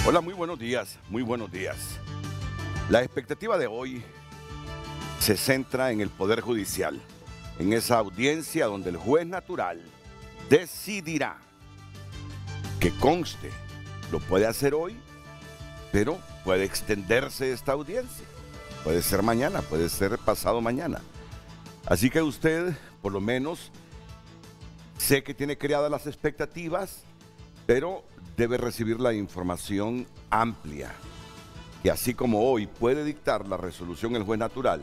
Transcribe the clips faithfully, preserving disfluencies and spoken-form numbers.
Hola, muy buenos días, muy buenos días. La expectativa de hoy se centra en el Poder Judicial, en esa audiencia donde el juez natural decidirá, que conste, lo puede hacer hoy, pero puede extenderse esta audiencia. Puede ser mañana, puede ser pasado mañana. Así que usted, por lo menos, sé que tiene creadas las expectativas, pero debe recibir la información amplia, que así como hoy puede dictar la resolución el juez natural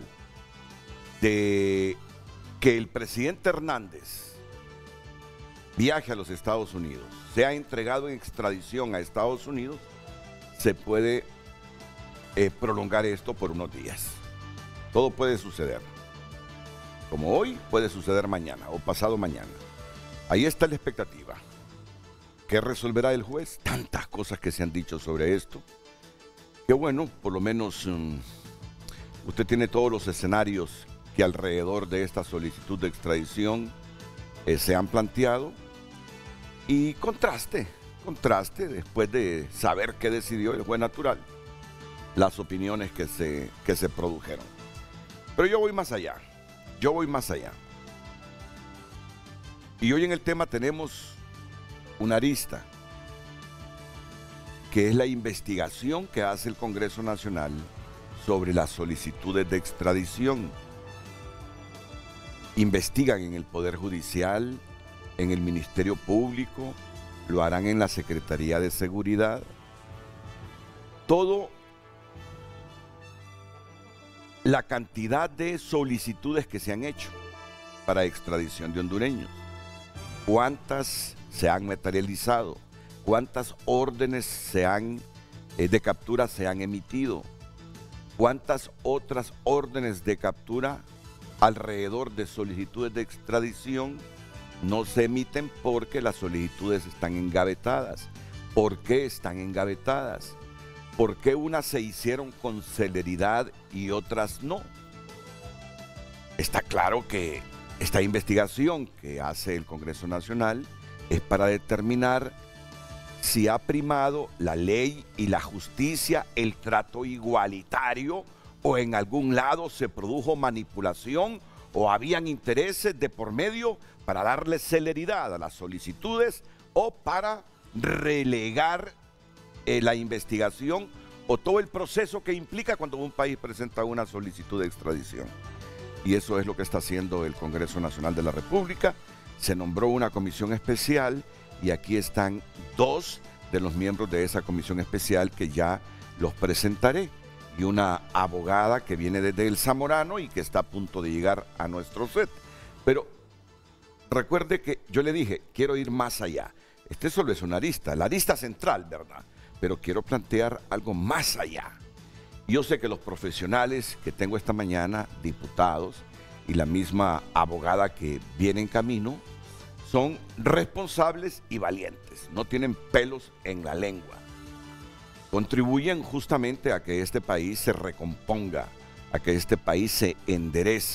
de que el presidente Hernández viaje a los Estados Unidos, sea entregado en extradición a Estados Unidos, se puede eh, prolongar esto por unos días. Todo puede suceder. Como hoy, puede suceder mañana o pasado mañana. Ahí está la expectativa. ¿Qué resolverá el juez? Tantas cosas que se han dicho sobre esto. Que bueno, por lo menos um, usted tiene todos los escenarios que alrededor de esta solicitud de extradición eh, se han planteado. Y contraste, contraste después de saber qué decidió el juez natural, las opiniones que se, que se produjeron. Pero yo voy más allá, yo voy más allá. Y hoy en el tema tenemos una arista, que es la investigación que hace el Congreso Nacional sobre las solicitudes de extradición. Investigan en el Poder Judicial, en el Ministerio Público, lo harán en la Secretaría de Seguridad. Todo la cantidad de solicitudes que se han hecho para extradición de hondureños. ¿Cuántas se han materializado? ¿Cuántas órdenes se han, eh, de captura se han emitido? ¿Cuántas otras órdenes de captura alrededor de solicitudes de extradición no se emiten porque las solicitudes están engavetadas? ¿Por qué están engavetadas? ¿Por qué unas se hicieron con celeridad y otras no? Está claro que esta investigación que hace el Congreso Nacional es para determinar si ha primado la ley y la justicia, el trato igualitario, o en algún lado se produjo manipulación o habían intereses de por medio para darle celeridad a las solicitudes o para relegar eh, la investigación o todo el proceso que implica cuando un país presenta una solicitud de extradición. Y eso es lo que está haciendo el Congreso Nacional de la República. Se nombró una comisión especial y aquí están dos de los miembros de esa comisión especial que ya los presentaré, y una abogada que viene desde el Zamorano y que está a punto de llegar a nuestro set. Pero recuerde que yo le dije, quiero ir más allá. Este solo es una arista, la arista central, ¿verdad? Pero quiero plantear algo más allá. Yo sé que los profesionales que tengo esta mañana, diputados, y la misma abogada que viene en camino, son responsables y valientes, no tienen pelos en la lengua. Contribuyen justamente a que este país se recomponga, a que este país se enderece.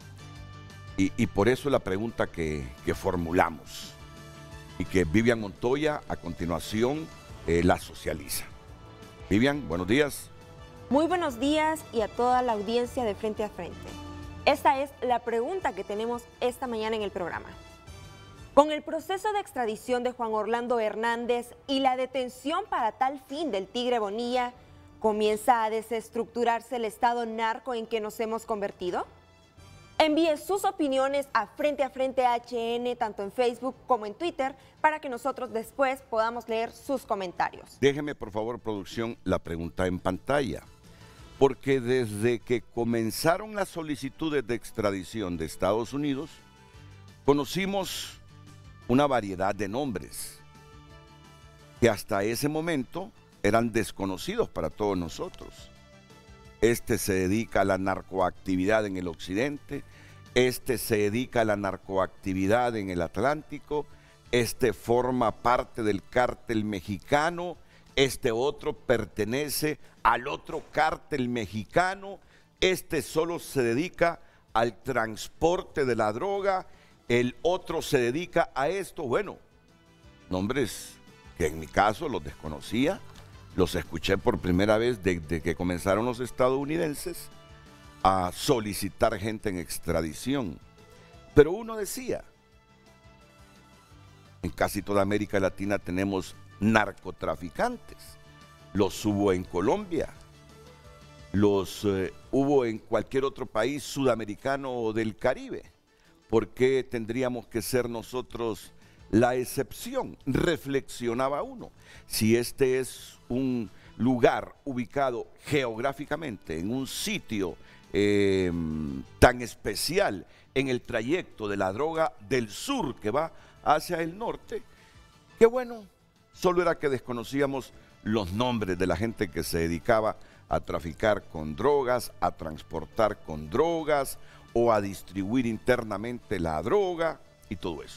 Y, y por eso la pregunta que, que formulamos y que Vivian Montoya a continuación eh, la socializa. Vivian, buenos días. Muy buenos días y a toda la audiencia de Frente a Frente. Esta es la pregunta que tenemos esta mañana en el programa. Con el proceso de extradición de Juan Orlando Hernández y la detención para tal fin del Tigre Bonilla, ¿comienza a desestructurarse el estado narco en que nos hemos convertido? Envíe sus opiniones a Frente a Frente H N, tanto en Facebook como en Twitter, para que nosotros después podamos leer sus comentarios. Déjeme, por favor, producción, la pregunta en pantalla. Porque desde que comenzaron las solicitudes de extradición de Estados Unidos, conocimos una variedad de nombres que hasta ese momento eran desconocidos para todos nosotros. Este se dedica a la narcoactividad en el occidente, este se dedica a la narcoactividad en el Atlántico, este forma parte del cártel mexicano, este otro pertenece al otro cártel mexicano, este solo se dedica al transporte de la droga, el otro se dedica a esto. Bueno, nombres que en mi caso los desconocía, los escuché por primera vez desde que comenzaron los estadounidenses a solicitar gente en extradición. Pero uno decía, en casi toda América Latina tenemos narcotraficantes. Los hubo en Colombia, los eh, hubo en cualquier otro país sudamericano o del Caribe. ¿Por qué tendríamos que ser nosotros la excepción? Reflexionaba uno. Si este es un lugar ubicado geográficamente en un sitio eh, tan especial en el trayecto de la droga del sur que va hacia el norte, qué bueno, solo era que desconocíamos los nombres de la gente que se dedicaba a traficar con drogas, a transportar con drogas o a distribuir internamente la droga y todo eso.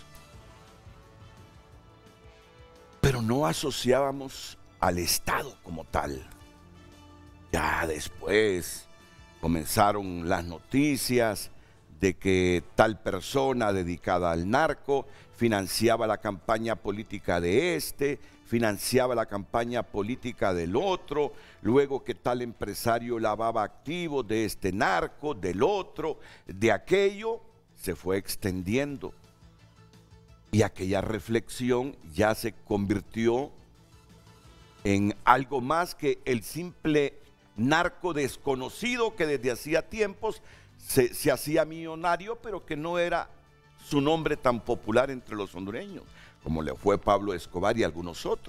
Pero no asociábamos al Estado como tal. Ya después comenzaron las noticias de que tal persona dedicada al narco financiaba la campaña política de este, financiaba la campaña política del otro, luego que tal empresario lavaba activos de este narco, del otro, de aquello, se fue extendiendo. Y aquella reflexión ya se convirtió en algo más que el simple narco desconocido que desde hacía tiempos se, se hacía millonario, pero que no era su nombre tan popular entre los hondureños, como le fue Pablo Escobar y algunos otros.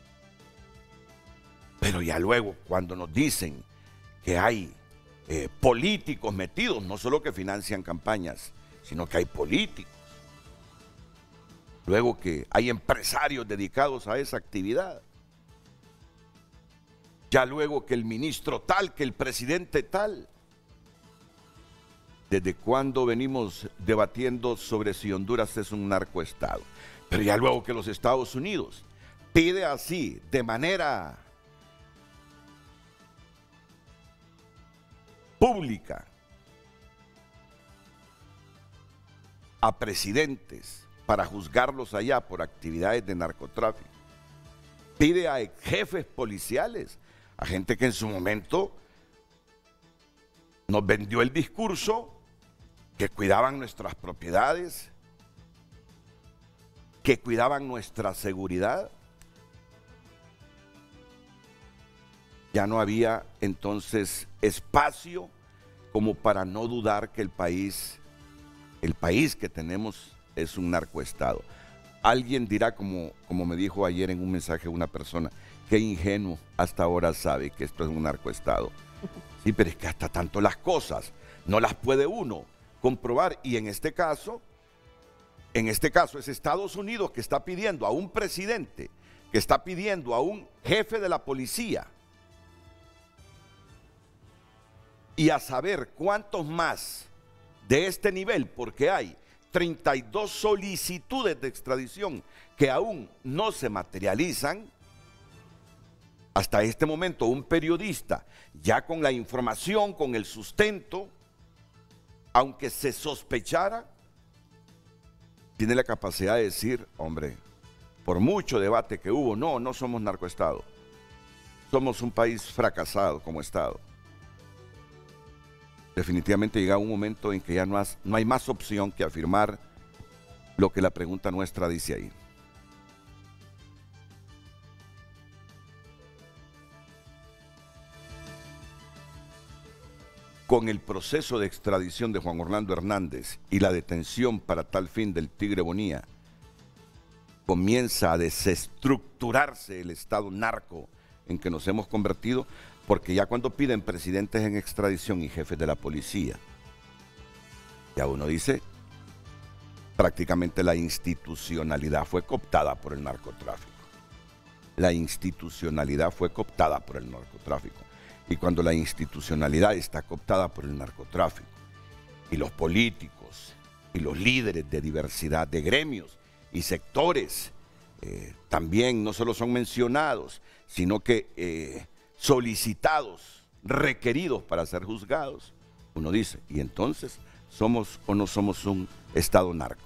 Pero ya luego, cuando nos dicen que hay eh, políticos metidos, no solo que financian campañas, sino que hay políticos, luego que hay empresarios dedicados a esa actividad, ya luego que el ministro tal, que el presidente tal. ¿Desde cuándo venimos debatiendo sobre si Honduras es un narcoestado? Pero ya luego que los Estados Unidos pide así, de manera pública, a presidentes para juzgarlos allá por actividades de narcotráfico, pide a jefes policiales, a gente que en su momento nos vendió el discurso que cuidaban nuestras propiedades, que cuidaban nuestra seguridad. Ya no había entonces espacio como para no dudar que el país, el país que tenemos es un narcoestado. Alguien dirá, como, como me dijo ayer en un mensaje una persona, qué ingenuo hasta ahora sabe que esto es un narcoestado. Sí, pero es que hasta tanto las cosas no las puede uno comprobar, y en este caso, en este caso es Estados Unidos que está pidiendo a un presidente, que está pidiendo a un jefe de la policía, y a saber cuántos más de este nivel, porque hay treinta y dos solicitudes de extradición que aún no se materializan. Hasta este momento un periodista, ya con la información, con el sustento, aunque se sospechara, tiene la capacidad de decir, hombre, por mucho debate que hubo, no, no somos narcoestado. Somos un país fracasado como Estado. Definitivamente llega un momento en que ya no, has, no hay más opción que afirmar lo que la pregunta nuestra dice ahí. Con el proceso de extradición de Juan Orlando Hernández y la detención para tal fin del Tigre Bonilla, comienza a desestructurarse el estado narco en que nos hemos convertido, porque ya cuando piden presidentes en extradición y jefes de la policía, ya uno dice, prácticamente la institucionalidad fue cooptada por el narcotráfico. La institucionalidad fue cooptada por el narcotráfico. Y cuando la institucionalidad está cooptada por el narcotráfico, y los políticos y los líderes de diversidad de gremios y sectores eh, también no solo son mencionados, sino que eh, solicitados, requeridos para ser juzgados, uno dice, ¿y entonces somos o no somos un Estado narco?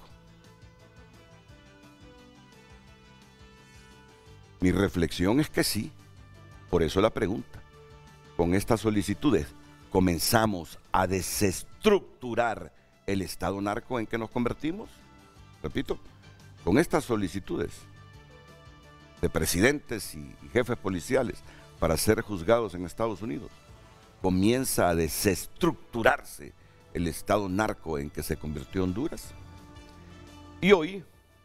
Mi reflexión es que sí, Por eso la pregunta. Con estas solicitudes comenzamos a desestructurar el Estado narco en que nos convertimos. Repito, con estas solicitudes de presidentes y jefes policiales para ser juzgados en Estados Unidos, comienza a desestructurarse el Estado narco en que se convirtió Honduras. Y hoy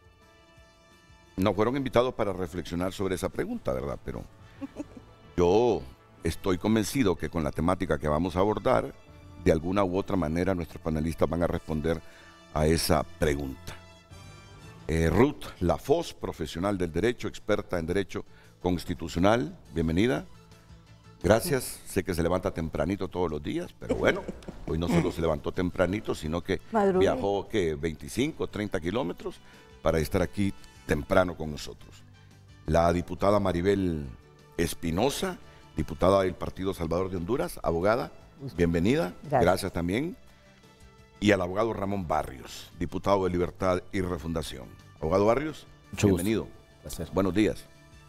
no fueron invitados para reflexionar sobre esa pregunta, ¿verdad? Pero yo estoy convencido que con la temática que vamos a abordar, de alguna u otra manera nuestros panelistas van a responder a esa pregunta. Eh, Ruth Lafosse, profesional del derecho, experta en derecho constitucional, bienvenida. Gracias, sé que se levanta tempranito todos los días, pero bueno, hoy no solo se levantó tempranito, sino que Madrugué. viajó, ¿qué? veinticinco, treinta kilómetros para estar aquí temprano con nosotros. La diputada Maribel Espinosa, diputada del Partido Salvador de Honduras, abogada, bienvenida, gracias. gracias también. Y al abogado Ramón Barrios, diputado de Libertad y Refundación. Abogado Barrios, Mucho bienvenido. Gracias. Buenos días.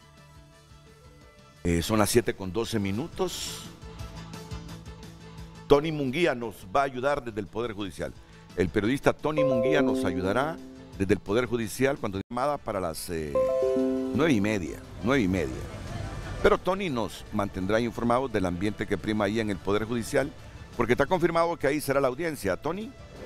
Eh, son las siete con doce minutos. Tony Munguía nos va a ayudar desde el Poder Judicial. El periodista Tony Munguía nos ayudará desde el Poder Judicial cuando llamada para las eh, nueve y media, nueve y media. Pero Tony nos mantendrá informados del ambiente que prima ahí en el Poder Judicial, porque está confirmado que ahí será la audiencia. Tony.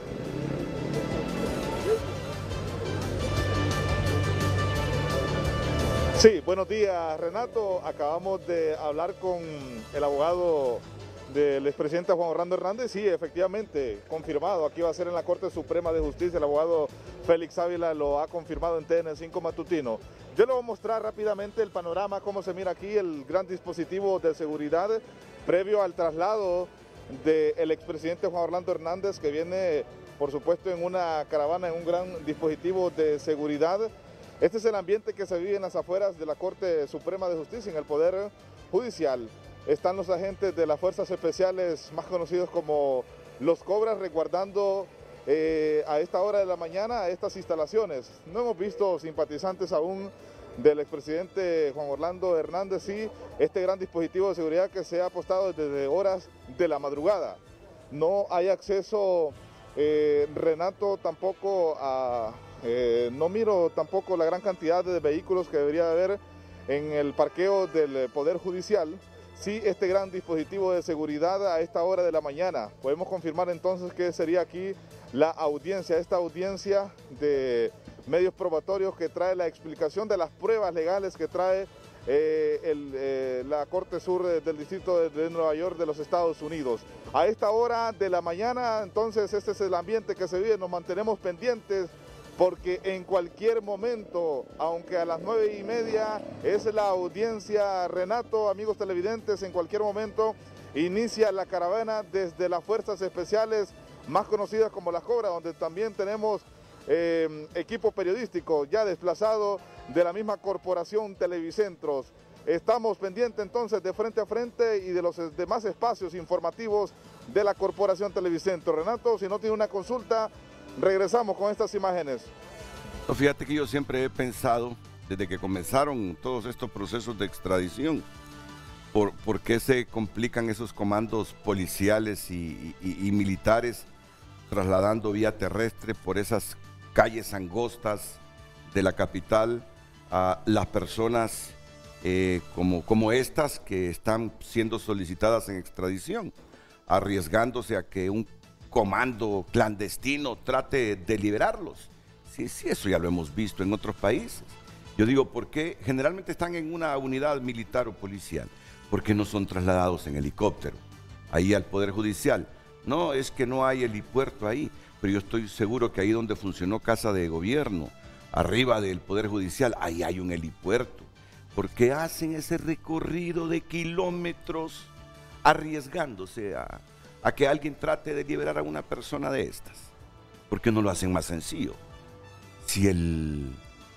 Sí, buenos días, Renato. Acabamos de hablar con el abogado del expresidente Juan Orlando Hernández. Sí, efectivamente, confirmado. Aquí va a ser en la Corte Suprema de Justicia. El abogado Félix Ávila lo ha confirmado en T N cinco Matutino. Yo le voy a mostrar rápidamente el panorama, cómo se mira aquí el gran dispositivo de seguridad previo al traslado del expresidente Juan Orlando Hernández, que viene, por supuesto, en una caravana, en un gran dispositivo de seguridad. Este es el ambiente que se vive en las afueras de la Corte Suprema de Justicia, en el Poder Judicial. Están los agentes de las Fuerzas Especiales, más conocidos como los Cobras, resguardando eh, a esta hora de la mañana a estas instalaciones. No hemos visto simpatizantes aún del expresidente Juan Orlando Hernández, sí, este gran dispositivo de seguridad que se ha apostado desde horas de la madrugada. No hay acceso, eh, Renato, tampoco a... Eh, no miro tampoco la gran cantidad de vehículos que debería haber en el parqueo del Poder Judicial. Sí, este gran dispositivo de seguridad a esta hora de la mañana. Podemos confirmar entonces que sería aquí la audiencia, esta audiencia de medios probatorios que trae la explicación de las pruebas legales que trae eh, el, eh, la Corte Sur del Distrito de, de Nueva York de los Estados Unidos. A esta hora de la mañana, entonces, este es el ambiente que se vive. Nos mantenemos pendientes porque en cualquier momento, aunque a las nueve y media es la audiencia, Renato, amigos televidentes, en cualquier momento inicia la caravana desde las Fuerzas Especiales, más conocidas como las Cobras, donde también tenemos eh, equipo periodístico ya desplazado de la misma corporación Televicentros. Estamos pendientes entonces de Frente a Frente y de los demás espacios informativos de la corporación Televicentros. Renato, si no tiene una consulta, regresamos con estas imágenes. No, fíjate que yo siempre he pensado, desde que comenzaron todos estos procesos de extradición, por, por qué se complican esos comandos policiales y, y, y militares trasladando vía terrestre por esas calles angostas de la capital a las personas eh, como, como estas que están siendo solicitadas en extradición, arriesgándose a que un comando clandestino trate de liberarlos. Sí, sí, eso ya lo hemos visto en otros países. Yo digo, ¿por qué generalmente están en una unidad militar o policial? ¿Por qué no son trasladados en helicóptero ahí al Poder Judicial? No, es que no hay helipuerto ahí, pero yo estoy seguro que ahí donde funcionó Casa de Gobierno, arriba del Poder Judicial, ahí hay un helipuerto. ¿Por qué hacen ese recorrido de kilómetros arriesgándose a... a que alguien trate de liberar a una persona de estas? ¿Por qué no lo hacen más sencillo? Si, el,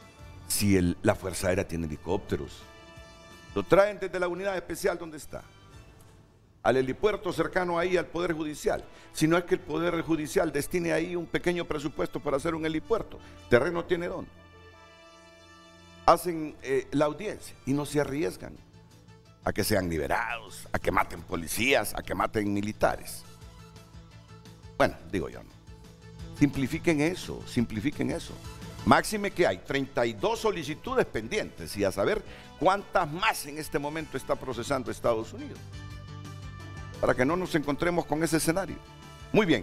si el, la Fuerza Aérea tiene helicópteros, lo traen desde la unidad especial donde está, al helipuerto cercano ahí al Poder Judicial. Si no es que el Poder Judicial destine ahí un pequeño presupuesto para hacer un helipuerto, terreno tiene dónde. Hacen eh, la audiencia y no se arriesgan. a que sean liberados, a que maten policías, a que maten militares. Bueno, digo yo, no. Simplifiquen eso, simplifiquen eso. Máxime que hay treinta y dos solicitudes pendientes y a saber cuántas más en este momento está procesando Estados Unidos, para que no nos encontremos con ese escenario. Muy bien.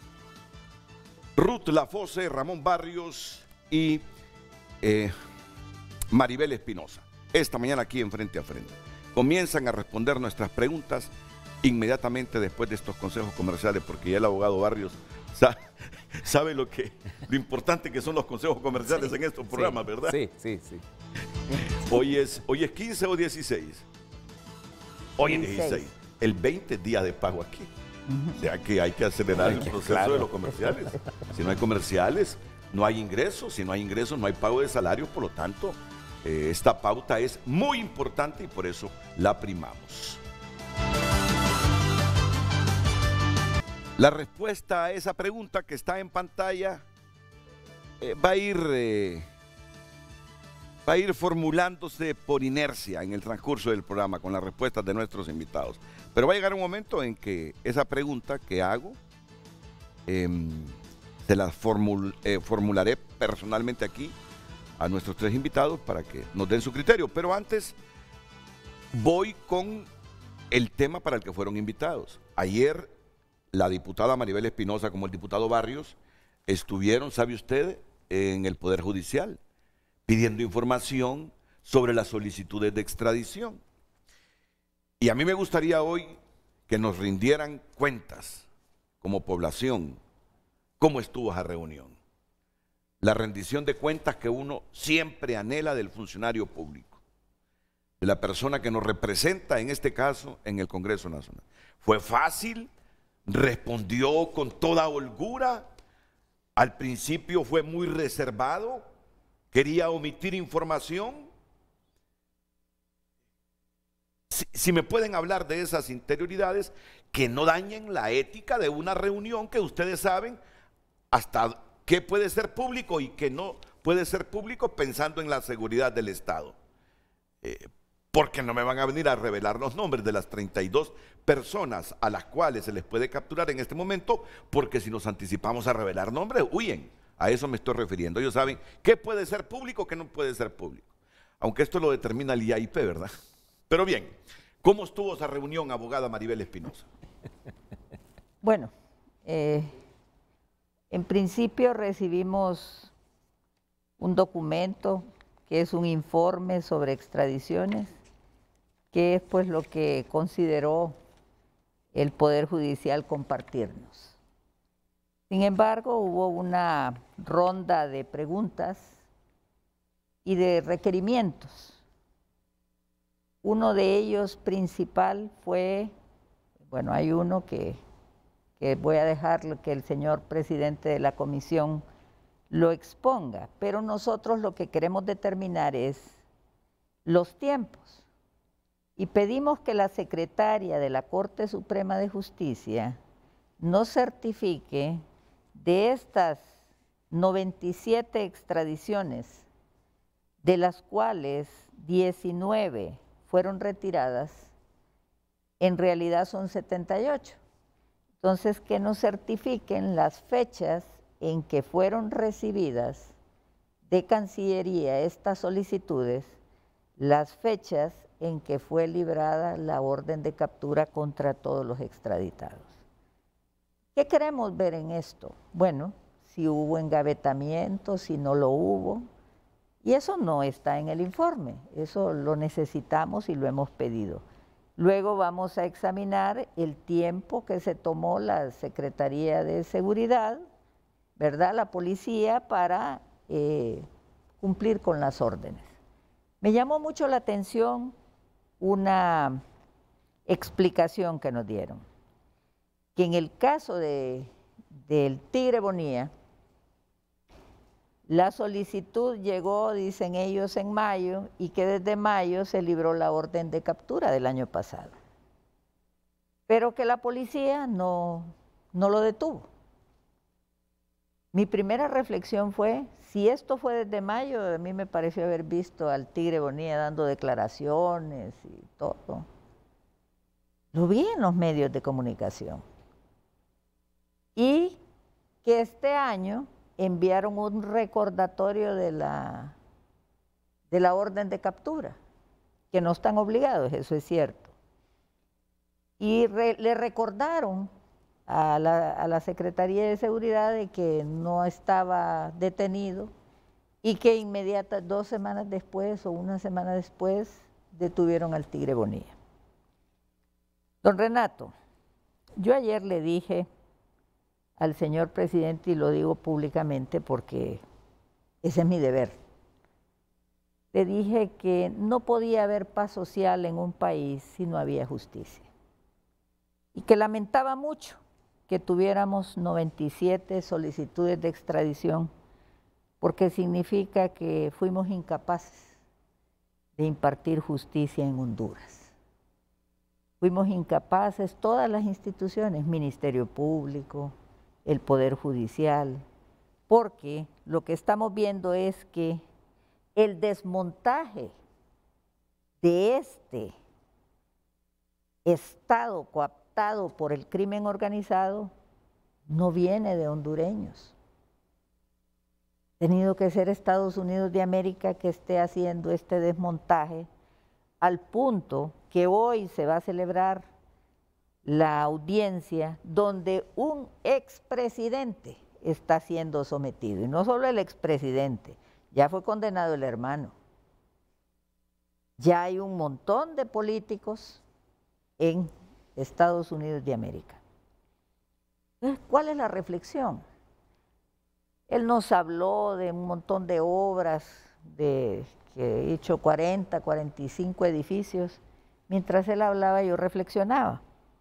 Ruth Lafose, Ramón Barrios y eh, Maribel Espinosa, esta mañana aquí en Frente a Frente, comienzan a responder nuestras preguntas inmediatamente después de estos consejos comerciales, porque ya el abogado Barrios sabe, sabe lo que lo importante que son los consejos comerciales sí, en estos programas, sí, ¿verdad? Sí, sí, sí. Hoy es, hoy es quince o dieciséis. Hoy es dieciséis. El veinte día de pago aquí. Uh-huh. O sea que hay que acelerar el proceso claro. de los comerciales. Si no hay comerciales, no hay ingresos. Si no hay ingresos, no hay pago de salarios. Por lo tanto, eh, esta pauta es muy importante y por eso la primamos. La respuesta a esa pregunta que está en pantalla eh, va a ir eh, va a ir formulándose por inercia en el transcurso del programa con las respuestas de nuestros invitados. Pero va a llegar un momento en que esa pregunta que hago eh, se la formul, eh, formularé personalmente aquí a nuestros tres invitados para que nos den su criterio. Pero antes voy con el tema para el que fueron invitados. Ayer la diputada Maribel Espinosa como el diputado Barrios estuvieron, ¿sabe usted?, en el Poder Judicial pidiendo información sobre las solicitudes de extradición. Y a mí me gustaría hoy que nos rindieran cuentas como población, cómo estuvo esa reunión. La rendición de cuentas que uno siempre anhela del funcionario público, de la persona que nos representa, en este caso, en el Congreso Nacional. ¿Fue fácil? ¿Respondió con toda holgura? Al principio fue muy reservado, quería omitir información. Si, si me pueden hablar de esas interioridades que no dañen la ética de una reunión que ustedes saben hasta qué puede ser público y qué no puede ser público, pensando en la seguridad del Estado. Eh, porque no me van a venir a revelar los nombres de las treinta y dos personas a las cuales se les puede capturar en este momento, porque si nos anticipamos a revelar nombres, huyen. A eso me estoy refiriendo. Ellos saben qué puede ser público, qué no puede ser público. Aunque esto lo determina el I A I P, ¿verdad? Pero bien, ¿cómo estuvo esa reunión, abogada Maribel Espinosa? Bueno, eh, en principio recibimos un documento que es un informe sobre extradiciones, que es pues lo que consideró el Poder Judicial compartirnos. Sin embargo, hubo una ronda de preguntas y de requerimientos. Uno de ellos principal fue, bueno, hay uno que, que voy a dejar que el señor presidente de la comisión lo exponga, pero nosotros lo que queremos determinar es los tiempos. Y pedimos que la secretaria de la Corte Suprema de Justicia nos certifique de estas noventa y siete extradiciones, de las cuales diecinueve fueron retiradas, en realidad son setenta y ocho. Entonces, que nos certifiquen las fechas en que fueron recibidas de Cancillería estas solicitudes, las fechas en que fue librada la orden de captura contra todos los extraditados. ¿Qué queremos ver en esto? Bueno, si hubo engavetamiento, si no lo hubo, y eso no está en el informe, eso lo necesitamos y lo hemos pedido. Luego vamos a examinar el tiempo que se tomó la Secretaría de Seguridad, ¿verdad?, la policía, para eh, cumplir con las órdenes. Me llamó mucho la atención una explicación que nos dieron, que en el caso de, del Tigre Bonilla, la solicitud llegó, dicen ellos, en mayo, y que desde mayo se libró la orden de captura del año pasado, pero que la policía no, no lo detuvo. Mi primera reflexión fue, si esto fue desde mayo, a mí me pareció haber visto al Tigre Bonilla dando declaraciones y todo. Lo vi en los medios de comunicación. Y que este año enviaron un recordatorio de la, de la orden de captura, que no están obligados, eso es cierto. Y re, le recordaron a la, a la Secretaría de Seguridad de que no estaba detenido y que inmediata, dos semanas después o una semana después, detuvieron al Tigre Bonilla. Don Renato, yo ayer le dije al señor presidente, y lo digo públicamente porque ese es mi deber, le dije que no podía haber paz social en un país si no había justicia. Y que lamentaba mucho que tuviéramos noventa y siete solicitudes de extradición, porque significa que fuimos incapaces de impartir justicia en Honduras. Fuimos incapaces, todas las instituciones, Ministerio Público, el Poder Judicial, porque lo que estamos viendo es que el desmontaje de este Estado coaptado por el crimen organizado no viene de hondureños. Ha tenido que ser Estados Unidos de América que esté haciendo este desmontaje, al punto que hoy se va a celebrar la audiencia donde un expresidente está siendo sometido. Y no solo el expresidente, ya fue condenado el hermano. Ya hay un montón de políticos en Estados Unidos de América. Entonces, ¿cuál es la reflexión? Él nos habló de un montón de obras, de que he hecho cuarenta, cuarenta y cinco edificios. Mientras él hablaba, yo reflexionaba.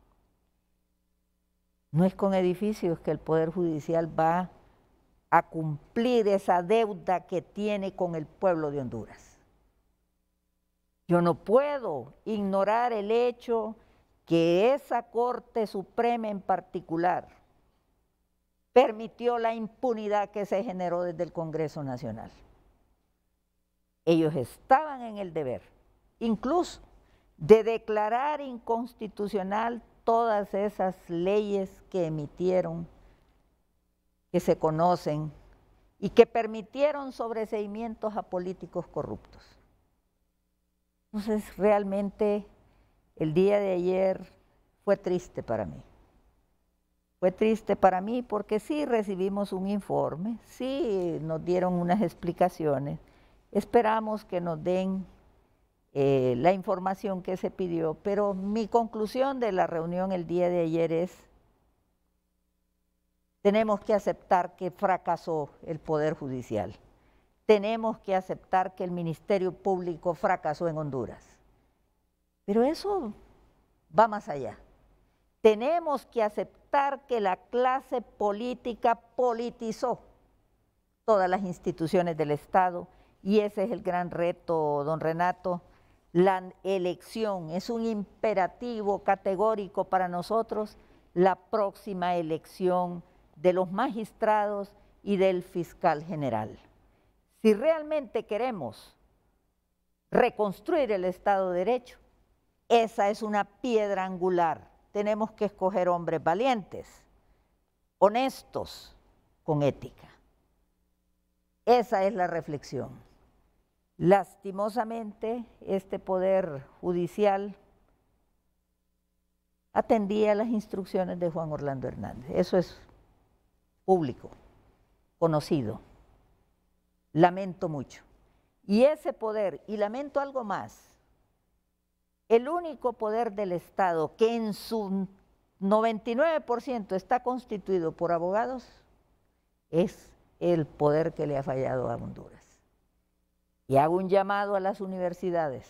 No es con edificios que el Poder Judicial va a cumplir esa deuda que tiene con el pueblo de Honduras. Yo no puedo ignorar el hecho que esa Corte Suprema en particular permitió la impunidad que se generó desde el Congreso Nacional. Ellos estaban en el deber, incluso de declarar inconstitucional todas esas leyes que emitieron, que se conocen y que permitieron sobreseimientos a políticos corruptos. Entonces, realmente, el día de ayer fue triste para mí. Fue triste para mí porque sí recibimos un informe, sí nos dieron unas explicaciones, esperamos que nos den eh, la información que se pidió, pero mi conclusión de la reunión el día de ayer es: tenemos que aceptar que fracasó el Poder Judicial, tenemos que aceptar que el Ministerio Público fracasó en Honduras, pero eso va más allá. Tenemos que aceptar que la clase política politizó todas las instituciones del Estado y ese es el gran reto, don Renato. La elección es un imperativo categórico para nosotros, la próxima elección de los magistrados y del fiscal general. Si realmente queremos reconstruir el Estado de Derecho, esa es una piedra angular. Tenemos que escoger hombres valientes, honestos, con ética. Esa es la reflexión. Lastimosamente, este Poder Judicial atendía las instrucciones de Juan Orlando Hernández. Eso es público, conocido. Lamento mucho. Y ese poder, y lamento algo más, el único poder del Estado que en su noventa y nueve por ciento está constituido por abogados es el poder que le ha fallado a Honduras. Y hago un llamado a las universidades.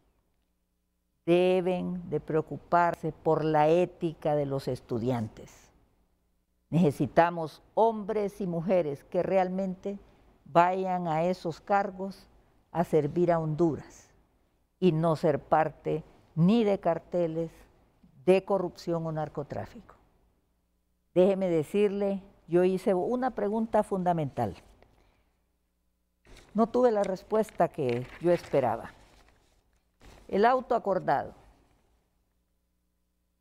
Deben de preocuparse por la ética de los estudiantes. Necesitamos hombres y mujeres que realmente vayan a esos cargos a servir a Honduras y no ser parte ni de carteles, de corrupción o narcotráfico. Déjeme decirle, yo hice una pregunta fundamental. No tuve la respuesta que yo esperaba. El auto acordado.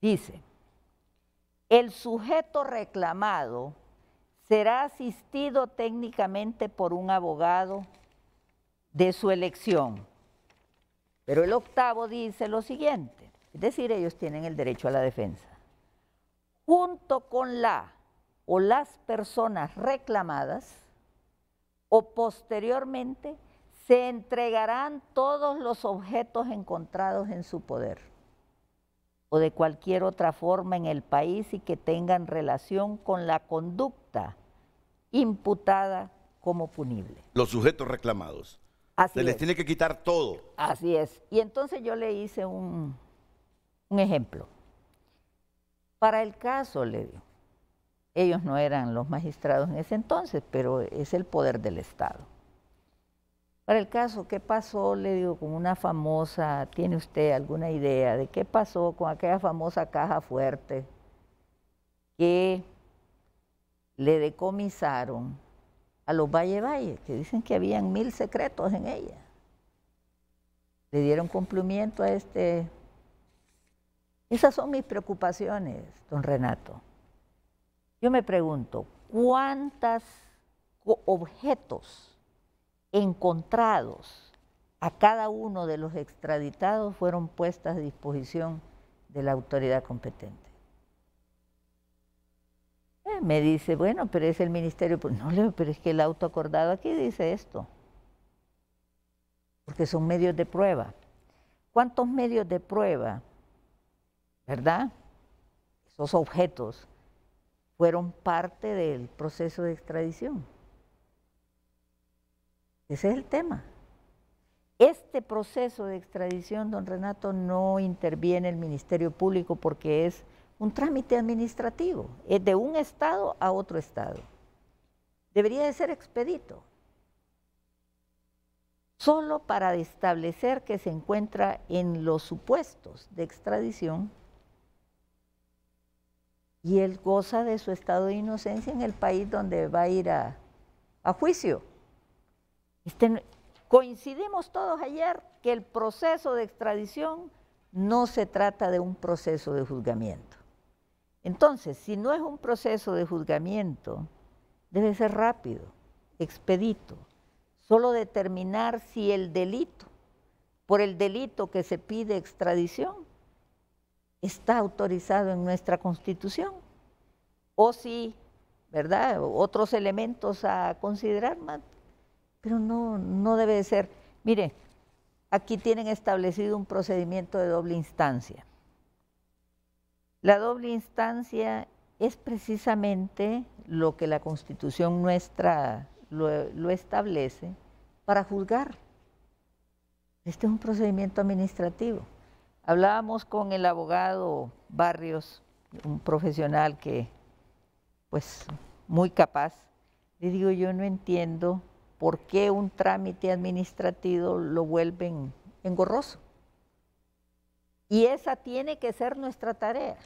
Dice, el sujeto reclamado será asistido técnicamente por un abogado de su elección. Pero el octavo dice lo siguiente, es decir, ellos tienen el derecho a la defensa. Junto con la o las personas reclamadas o posteriormente se entregarán todos los objetos encontrados en su poder o de cualquier otra forma en el país y que tengan relación con la conducta imputada como punible. Los sujetos reclamados. Así Se les es. tiene que quitar todo. Así es. Y entonces yo le hice un, un ejemplo. Para el caso, le digo, ellos no eran los magistrados en ese entonces, pero es el poder del Estado. Para el caso, ¿qué pasó? Le digo, con una famosa, ¿tiene usted alguna idea de qué pasó con aquella famosa caja fuerte que le decomisaron a los Valle Valle, que dicen que habían mil secretos en ella? Le dieron cumplimiento a este. Esas son mis preocupaciones, don Renato. Yo me pregunto, ¿cuántos objetos encontrados a cada uno de los extraditados fueron puestas a disposición de la autoridad competente? Eh, me dice, bueno, pero es el ministerio. Pues no, Leo, pero es que el auto acordado aquí dice esto. Porque son medios de prueba. ¿Cuántos medios de prueba, verdad? Esos objetos fueron parte del proceso de extradición. Ese es el tema. Este proceso de extradición, don Renato, no interviene el Ministerio Público porque es un trámite administrativo, es de un estado a otro estado. Debería de ser expedito, solo para establecer que se encuentra en los supuestos de extradición y él goza de su estado de inocencia en el país donde va a ir a, a juicio. Este, coincidimos todos ayer que el proceso de extradición no se trata de un proceso de juzgamiento. Entonces, si no es un proceso de juzgamiento, debe ser rápido, expedito, solo determinar si el delito, por el delito que se pide extradición, está autorizado en nuestra Constitución, o si, ¿verdad?, otros elementos a considerar más, pero no, no debe de ser. Mire, aquí tienen establecido un procedimiento de doble instancia. La doble instancia es precisamente lo que la Constitución nuestra lo, lo establece para juzgar. Este es un procedimiento administrativo. Hablábamos con el abogado Barrios, un profesional que, pues, muy capaz. Le digo, yo no entiendo por qué un trámite administrativo lo vuelven engorroso. Y esa tiene que ser nuestra tarea.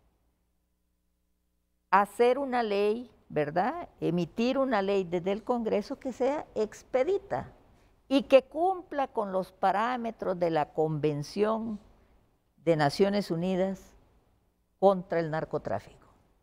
Hacer una ley, ¿verdad? Emitir una ley desde el Congreso que sea expedita y que cumpla con los parámetros de la Convención de Naciones Unidas contra el narcotráfico.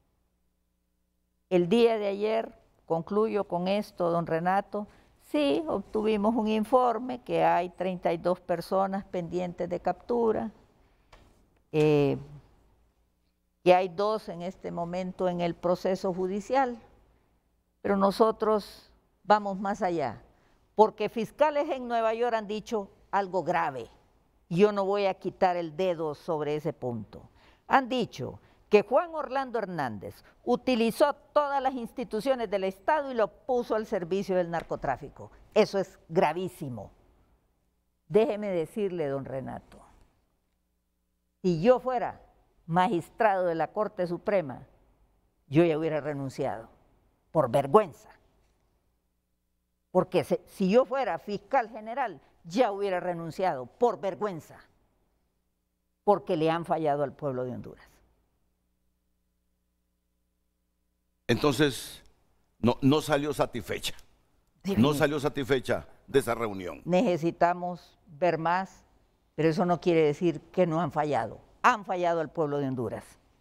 El día de ayer, concluyo con esto, don Renato, sí, obtuvimos un informe que hay treinta y dos personas pendientes de captura, eh, que hay dos en este momento en el proceso judicial, pero nosotros vamos más allá, porque fiscales en Nueva York han dicho algo grave. Yo no voy a quitar el dedo sobre ese punto. Han dicho que Juan Orlando Hernández utilizó todas las instituciones del Estado y lo puso al servicio del narcotráfico. Eso es gravísimo. Déjeme decirle, don Renato, si yo fuera magistrado de la Corte Suprema, yo ya hubiera renunciado, por vergüenza. Porque se, si yo fuera fiscal general, ya hubiera renunciado por vergüenza, porque le han fallado al pueblo de Honduras. Entonces, no, no salió satisfecha. No salió satisfecha de esa reunión. Necesitamos ver más, pero eso no quiere decir que no han fallado. han fallado al pueblo de Honduras.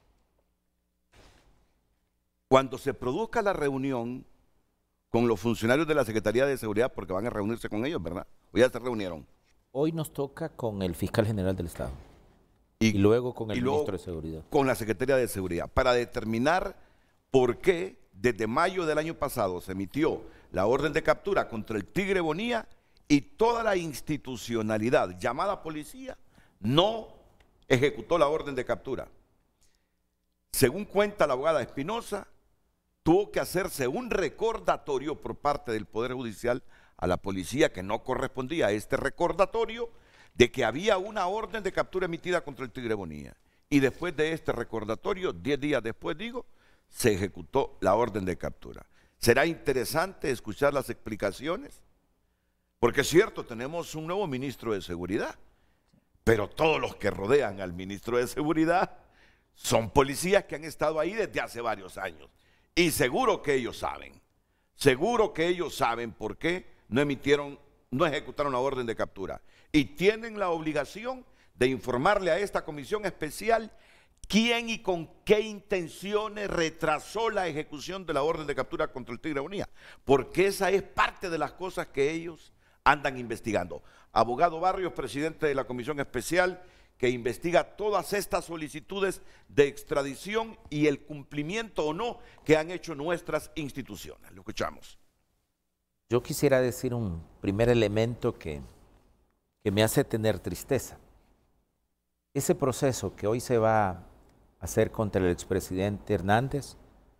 Cuando se produzca la reunión con los funcionarios de la Secretaría de Seguridad, porque van a reunirse con ellos, ¿verdad? ¿O ya se reunieron? Hoy nos toca con el fiscal general del Estado y, y luego con el y luego ministro de Seguridad. Con la Secretaría de Seguridad, para determinar por qué desde mayo del año pasado se emitió la orden de captura contra el Tigre Bonilla y toda la institucionalidad llamada policía no ejecutó la orden de captura. Según cuenta la abogada Espinosa, tuvo que hacerse un recordatorio por parte del Poder Judicial a la policía que no correspondía a este recordatorio de que había una orden de captura emitida contra el Tigre Bonilla. Y después de este recordatorio, diez días después, digo, se ejecutó la orden de captura. Será interesante escuchar las explicaciones, porque es cierto, tenemos un nuevo ministro de Seguridad, pero todos los que rodean al ministro de Seguridad son policías que han estado ahí desde hace varios años. Y seguro que ellos saben, seguro que ellos saben por qué no emitieron, no ejecutaron la orden de captura. Y tienen la obligación de informarle a esta comisión especial quién y con qué intenciones retrasó la ejecución de la orden de captura contra el Tigre Bonilla. Porque esa es parte de las cosas que ellos andan investigando. Abogado Barrios, presidente de la comisión especial, que investiga todas estas solicitudes de extradición y el cumplimiento o no que han hecho nuestras instituciones. Lo escuchamos. Yo quisiera decir un primer elemento que, que me hace tener tristeza. Ese proceso que hoy se va a hacer contra el expresidente Hernández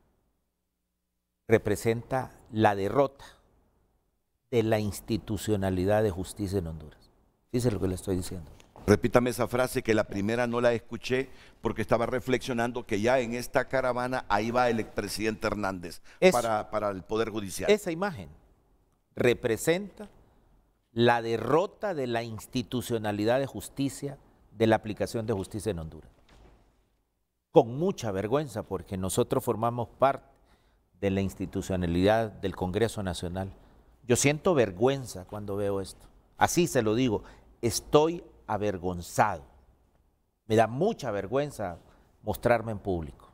representa la derrota de la institucionalidad de justicia en Honduras. Fíjese lo que le estoy diciendo. Repítame esa frase, que la primera no la escuché porque estaba reflexionando que ya en esta caravana ahí va el expresidente Hernández para, para el Poder Judicial. Esa imagen representa la derrota de la institucionalidad de justicia, de la aplicación de justicia en Honduras. Con mucha vergüenza, porque nosotros formamos parte de la institucionalidad del Congreso Nacional. Yo siento vergüenza cuando veo esto. Así se lo digo, estoy avergonzado. Me da mucha vergüenza mostrarme en público.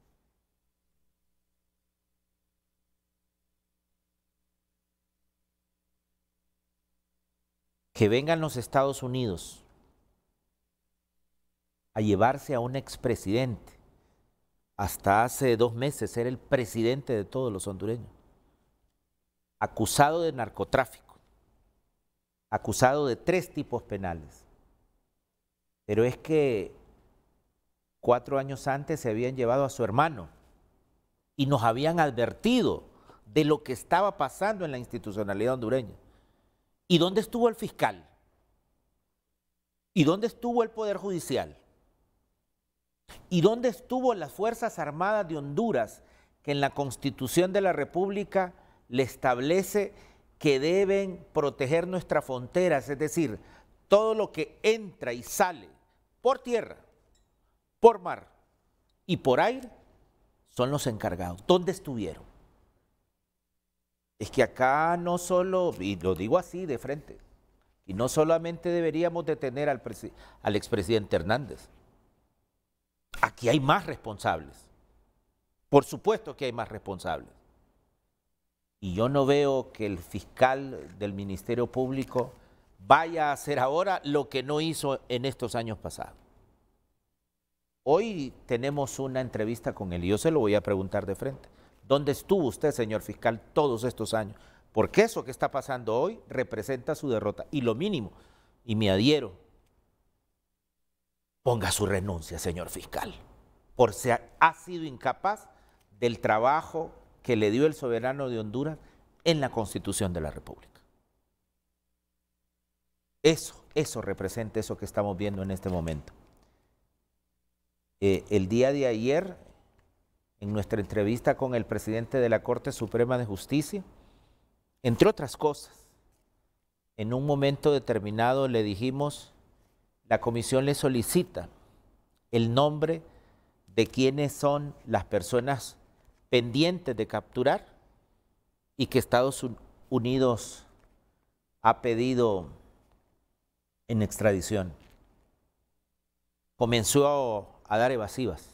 Que vengan los Estados Unidos a llevarse a un expresidente, hasta hace dos meses era el presidente de todos los hondureños, acusado de narcotráfico, acusado de tres tipos penales. Pero es que cuatro años antes se habían llevado a su hermano y nos habían advertido de lo que estaba pasando en la institucionalidad hondureña. ¿Y dónde estuvo el fiscal? ¿Y dónde estuvo el Poder Judicial? ¿Y dónde estuvo las Fuerzas Armadas de Honduras, que en la Constitución de la República le establece que deben proteger nuestras fronteras? Es decir, todo lo que entra y sale por tierra, por mar y por aire son los encargados. ¿Dónde estuvieron? Es que acá no solo, y lo digo así de frente, y no solamente deberíamos detener al, al expresidente Hernández. Aquí hay más responsables. Por supuesto que hay más responsables. Y yo no veo que el fiscal del Ministerio Público vaya a hacer ahora lo que no hizo en estos años pasados. Hoy tenemos una entrevista con él y yo se lo voy a preguntar de frente. ¿Dónde estuvo usted, señor fiscal, todos estos años? Porque eso que está pasando hoy representa su derrota. Y lo mínimo, y me adhiero, ponga su renuncia, señor fiscal, por si ha sido incapaz del trabajo que le dio el soberano de Honduras en la Constitución de la República. Eso, eso representa eso que estamos viendo en este momento. Eh, el día de ayer, en nuestra entrevista con el presidente de la Corte Suprema de Justicia, entre otras cosas, en un momento determinado le dijimos, la comisión le solicita el nombre de quiénes son las personas pendientes de capturar y que Estados Unidos ha pedido en extradición. comenzó a, a dar evasivas.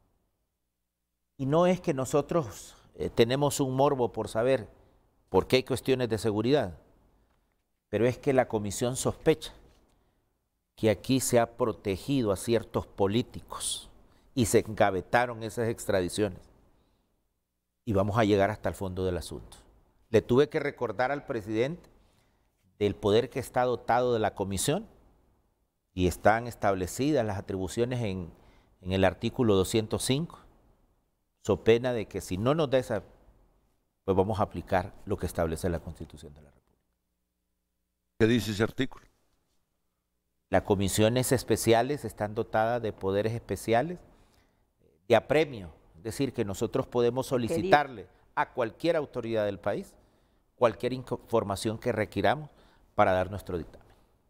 Y no es que nosotros eh, tenemos un morbo por saber por qué hay cuestiones de seguridad, pero es que la comisión sospecha que aquí se ha protegido a ciertos políticos y se engavetaron esas extradiciones. Y vamos a llegar hasta el fondo del asunto. Le tuve que recordar al presidente del poder que está dotado de la comisión y están establecidas las atribuciones en, en el artículo doscientos cinco, so pena de que si no nos da esa, pues vamos a aplicar lo que establece la Constitución de la República. ¿Qué dice ese artículo? Las comisiones especiales están dotadas de poderes especiales de apremio, es decir, que nosotros podemos solicitarle a cualquier autoridad del país cualquier información que requiramos para dar nuestro dictamen.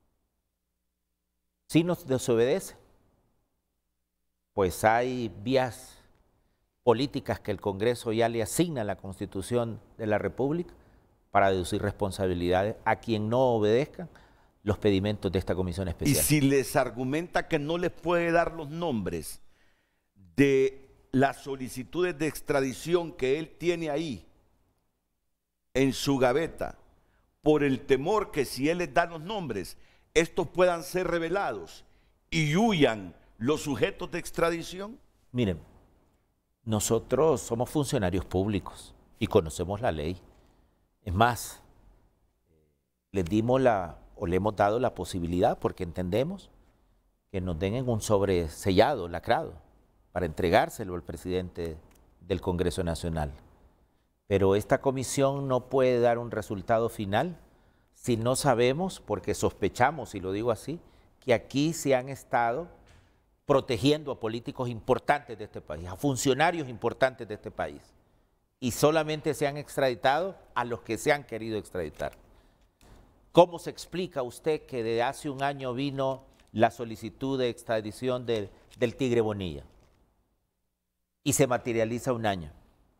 Si nos desobedece, pues hay vías políticas que el Congreso ya le asigna a la Constitución de la República para deducir responsabilidades a quien no obedezca los pedimentos de esta comisión especial. Y si les argumenta que no les puede dar los nombres de las solicitudes de extradición que él tiene ahí en su gaveta, por el temor que si él les da los nombres, estos puedan ser revelados y huyan los sujetos de extradición. Miren, nosotros somos funcionarios públicos y conocemos la ley. Es más, les dimos la, o le hemos dado la posibilidad, porque entendemos que nos den en un sobre sellado, lacrado, para entregárselo al presidente del Congreso Nacional. Pero esta comisión no puede dar un resultado final si no sabemos, porque sospechamos, y lo digo así, que aquí se han estado protegiendo a políticos importantes de este país, a funcionarios importantes de este país, y solamente se han extraditado a los que se han querido extraditar. ¿Cómo se explica usted que de hace un año vino la solicitud de extradición de, del Tigre Bonilla y se materializa un año?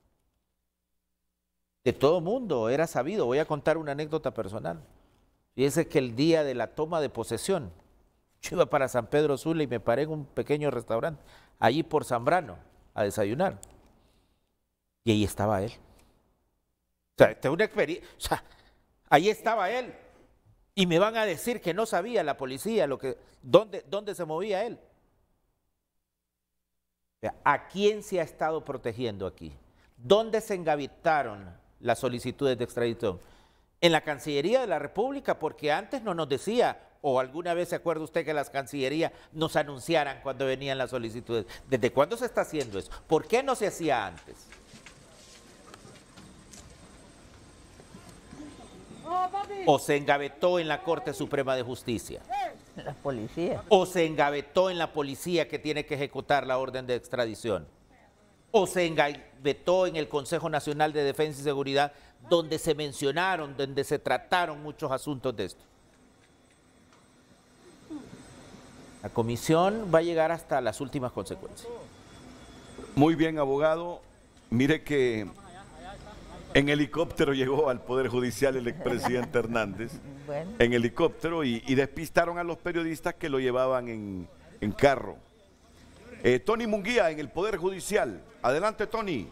De todo mundo era sabido. Voy a contar una anécdota personal. Fíjese que el día de la toma de posesión, yo iba para San Pedro Sula y me paré en un pequeño restaurante, allí por Zambrano, a desayunar. Y ahí estaba él. O sea, esta es una experiencia. O sea, ahí estaba él. Y me van a decir que no sabía la policía lo que, dónde, dónde se movía él. O sea, ¿a quién se ha estado protegiendo aquí? ¿Dónde se engavetaron las solicitudes de extradición? En la Cancillería de la República, porque antes no nos decía, o alguna vez se acuerda usted que las Cancillerías nos anunciaran cuando venían las solicitudes. ¿Desde cuándo se está haciendo eso? ¿Por qué no se hacía antes? ¿O se engavetó en la Corte Suprema de Justicia? La policía. ¿O se engavetó en la policía que tiene que ejecutar la orden de extradición? ¿O se engavetó en el Consejo Nacional de Defensa y Seguridad, donde se mencionaron, donde se trataron muchos asuntos de esto? La comisión va a llegar hasta las últimas consecuencias. Muy bien, abogado. Mire que en helicóptero llegó al Poder Judicial el expresidente Hernández. Bueno. En helicóptero y, y despistaron a los periodistas que lo llevaban en, en carro. Eh, Tony Munguía en el Poder Judicial. Adelante, Tony.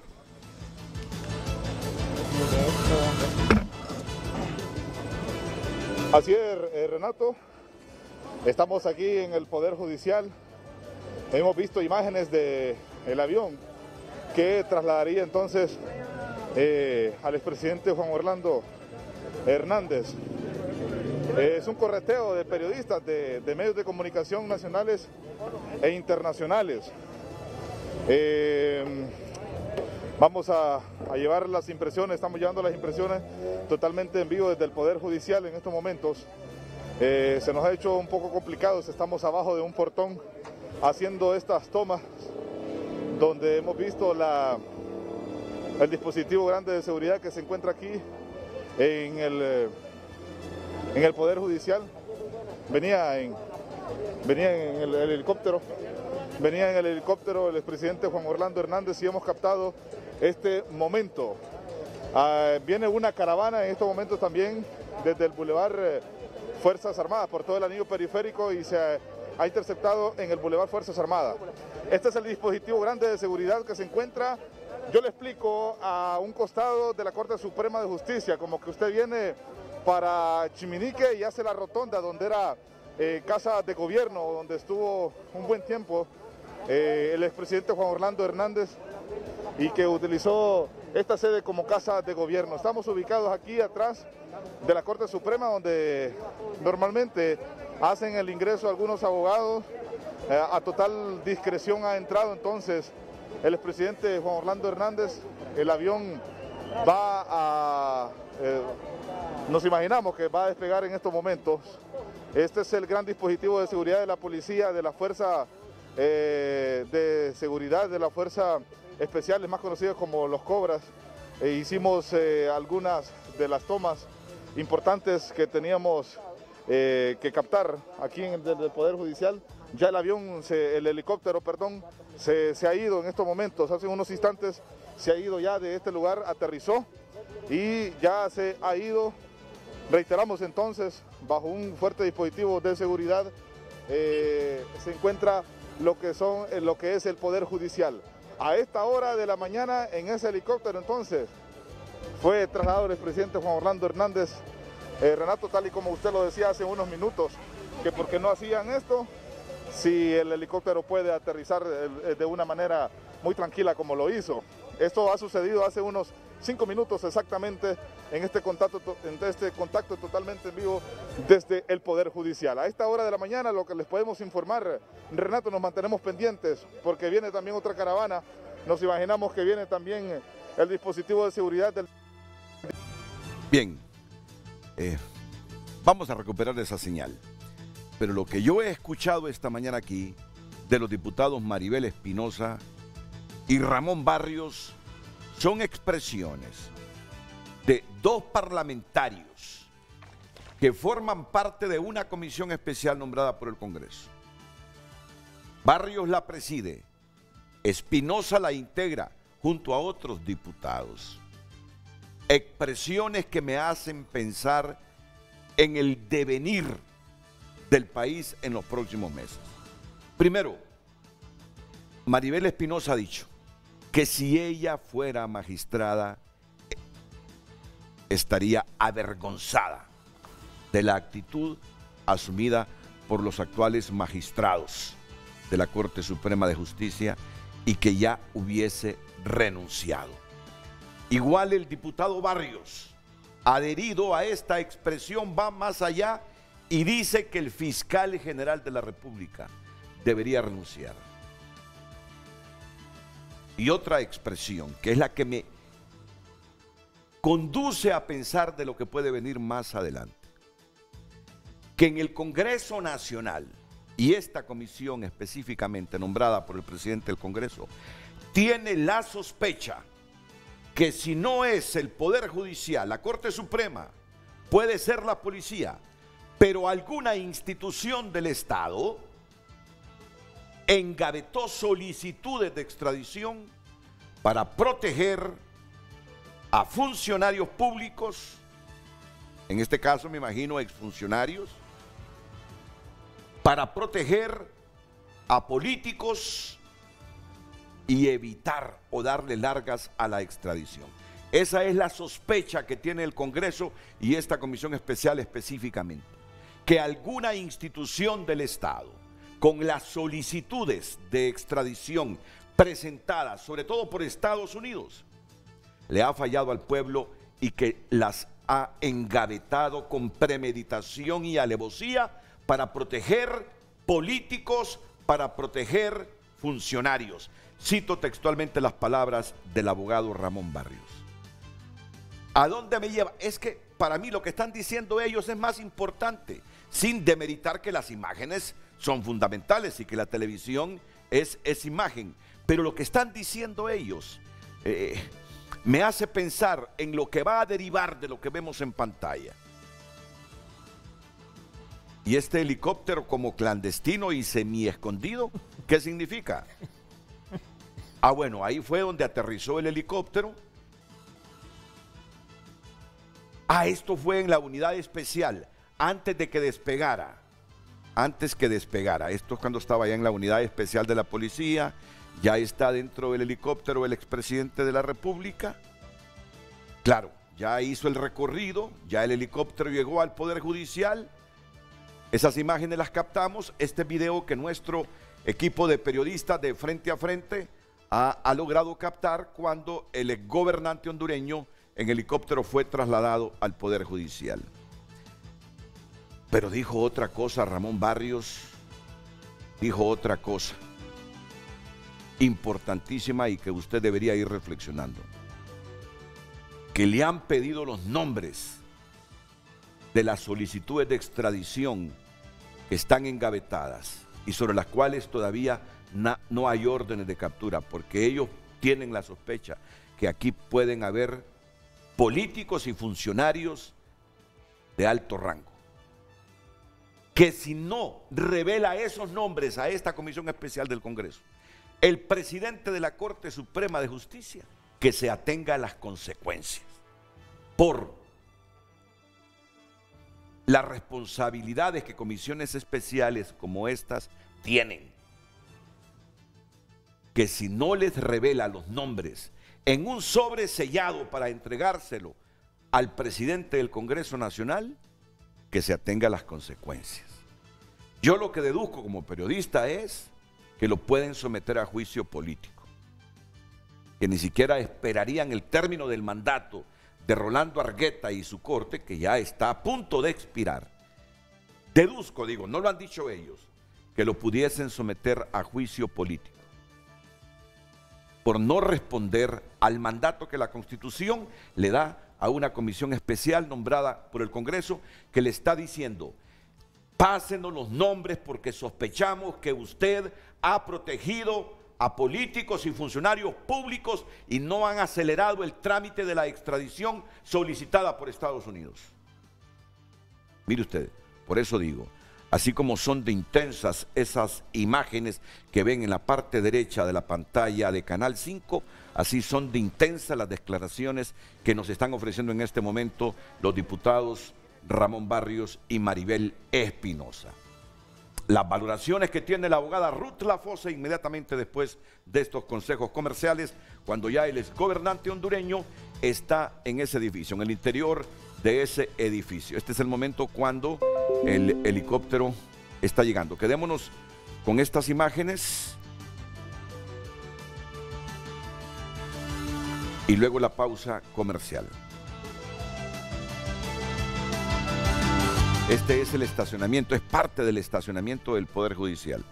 Así es, eh, Renato. Estamos aquí en el Poder Judicial. Hemos visto imágenes del avión que trasladaría entonces eh, al expresidente Juan Orlando Hernández. Eh, es un correteo de periodistas de, de medios de comunicación nacionales e internacionales. Eh, vamos a, a llevar las impresiones, estamos llevando las impresiones totalmente en vivo desde el Poder Judicial en estos momentos. Eh, se nos ha hecho un poco complicado, estamos abajo de un portón haciendo estas tomas donde hemos visto la, el dispositivo grande de seguridad que se encuentra aquí en el, en el Poder Judicial. Venía en, venía en el, el helicóptero, venía en el helicóptero el expresidente Juan Orlando Hernández y hemos captado este momento. Uh, viene una caravana en estos momentos también desde el Boulevard eh, Fuerzas Armadas por todo el anillo periférico y se ha interceptado en el Boulevard Fuerzas Armadas. Este es el dispositivo grande de seguridad que se encuentra, yo le explico, a un costado de la Corte Suprema de Justicia, como que usted viene para Chiminique y hace la rotonda donde era eh, casa de gobierno, donde estuvo un buen tiempo eh, el expresidente Juan Orlando Hernández y que utilizó esta sede como casa de gobierno. Estamos ubicados aquí atrás de la Corte Suprema, donde normalmente hacen el ingreso algunos abogados. Eh, a total discreción ha entrado entonces el expresidente Juan Orlando Hernández. El avión va a... Eh, nos imaginamos que va a despegar en estos momentos. Este es el gran dispositivo de seguridad de la policía, de la Fuerza eh, de Seguridad, de la Fuerza Especiales, más conocidas como los Cobras. E hicimos eh, algunas de las tomas importantes que teníamos eh, que captar aquí en el, del Poder Judicial. Ya el avión, se, el helicóptero, perdón, se, se ha ido en estos momentos. Hace unos instantes se ha ido ya de este lugar, aterrizó y ya se ha ido. Reiteramos entonces, bajo un fuerte dispositivo de seguridad, eh, se encuentra lo que, son, lo que es el Poder Judicial. A esta hora de la mañana, en ese helicóptero entonces, fue trasladado el expresidente Juan Orlando Hernández. Eh, Renato, tal y como usted lo decía hace unos minutos, que por qué no hacían esto, si el helicóptero puede aterrizar de, de una manera muy tranquila como lo hizo. Esto ha sucedido hace unos cinco minutos exactamente en este contacto, en este contacto totalmente en vivo desde el Poder Judicial. A esta hora de la mañana lo que les podemos informar, Renato, nos mantenemos pendientes porque viene también otra caravana. Nos imaginamos que viene también el dispositivo de seguridad del... Bien, eh, vamos a recuperar esa señal. Pero lo que yo he escuchado esta mañana aquí de los diputados Maribel Espinosa y Ramón Barrios son expresiones de dos parlamentarios que forman parte de una comisión especial nombrada por el Congreso. Barrios la preside, Espinosa la integra junto a otros diputados. Expresiones que me hacen pensar en el devenir del país en los próximos meses. Primero, Maribel Espinosa ha dicho que si ella fuera magistrada, estaría avergonzada de la actitud asumida por los actuales magistrados de la Corte Suprema de Justicia y que ya hubiese renunciado. Igual el diputado Barrios, adherido a esta expresión, va más allá y dice que el fiscal general de la República debería renunciar. Y otra expresión, que es la que me conduce a pensar de lo que puede venir más adelante, que en el Congreso Nacional, y esta comisión específicamente nombrada por el presidente del Congreso, tiene la sospecha que si no es el Poder Judicial, la Corte Suprema, puede ser la policía, pero alguna institución del Estado engavetó solicitudes de extradición para proteger a funcionarios públicos, en este caso me imagino exfuncionarios, para proteger a políticos y evitar o darle largas a la extradición. Esa es la sospecha que tiene el Congreso y esta comisión especial específicamente, que alguna institución del Estado, con las solicitudes de extradición presentadas, sobre todo por Estados Unidos, le ha fallado al pueblo y que las ha engavetado con premeditación y alevosía para proteger políticos, para proteger funcionarios. Cito textualmente las palabras del abogado Ramón Barrios. ¿A dónde me lleva? Es que para mí lo que están diciendo ellos es más importante, sin demeritar que las imágenes son fundamentales y que la televisión es, es imagen. Pero lo que están diciendo ellos eh, me hace pensar en lo que va a derivar de lo que vemos en pantalla. Y este helicóptero como clandestino y semi-escondido, ¿qué significa? Ah, bueno, ahí fue donde aterrizó el helicóptero. Ah, esto fue en la unidad especial, antes de que despegara. antes que despegara. Esto es cuando estaba ya en la unidad especial de la policía, ya está dentro del helicóptero el expresidente de la República. Claro, ya hizo el recorrido, ya el helicóptero llegó al Poder Judicial. Esas imágenes las captamos. Este video que nuestro equipo de periodistas de Frente a Frente ha, ha logrado captar cuando el exgobernante hondureño en helicóptero fue trasladado al Poder Judicial. Pero dijo otra cosa, Ramón Barrios, dijo otra cosa importantísima y que usted debería ir reflexionando. Que le han pedido los nombres de las solicitudes de extradición que están engavetadas y sobre las cuales todavía na, no hay órdenes de captura, porque ellos tienen la sospecha que aquí pueden haber políticos y funcionarios de alto rango. Que si no revela esos nombres a esta Comisión Especial del Congreso, el presidente de la Corte Suprema de Justicia, que se atenga a las consecuencias por las responsabilidades que comisiones especiales como estas tienen. Que si no les revela los nombres en un sobre sellado para entregárselo al presidente del Congreso Nacional, que se atenga a las consecuencias. Yo lo que deduzco como periodista es que lo pueden someter a juicio político, que ni siquiera esperarían el término del mandato de Rolando Argueta y su corte, que ya está a punto de expirar. Deduzco, digo, no lo han dicho ellos, que lo pudiesen someter a juicio político por no responder al mandato que la Constitución le da a una comisión especial nombrada por el Congreso, que le está diciendo: pásenos los nombres porque sospechamos que usted ha protegido a políticos y funcionarios públicos y no han acelerado el trámite de la extradición solicitada por Estados Unidos. Mire usted, por eso digo, así como son de intensas esas imágenes que ven en la parte derecha de la pantalla de Canal cinco, así son de intensas las declaraciones que nos están ofreciendo en este momento los diputados Ramón Barrios y Maribel Espinosa. Las valoraciones que tiene la abogada Ruth Lafosse inmediatamente después de estos consejos comerciales, cuando ya el exgobernante hondureño está en ese edificio, en el interior de ese edificio. Este es el momento cuando el helicóptero está llegando. Quedémonos con estas imágenes y luego la pausa comercial. Este es el estacionamiento, es parte del estacionamiento del Poder Judicial.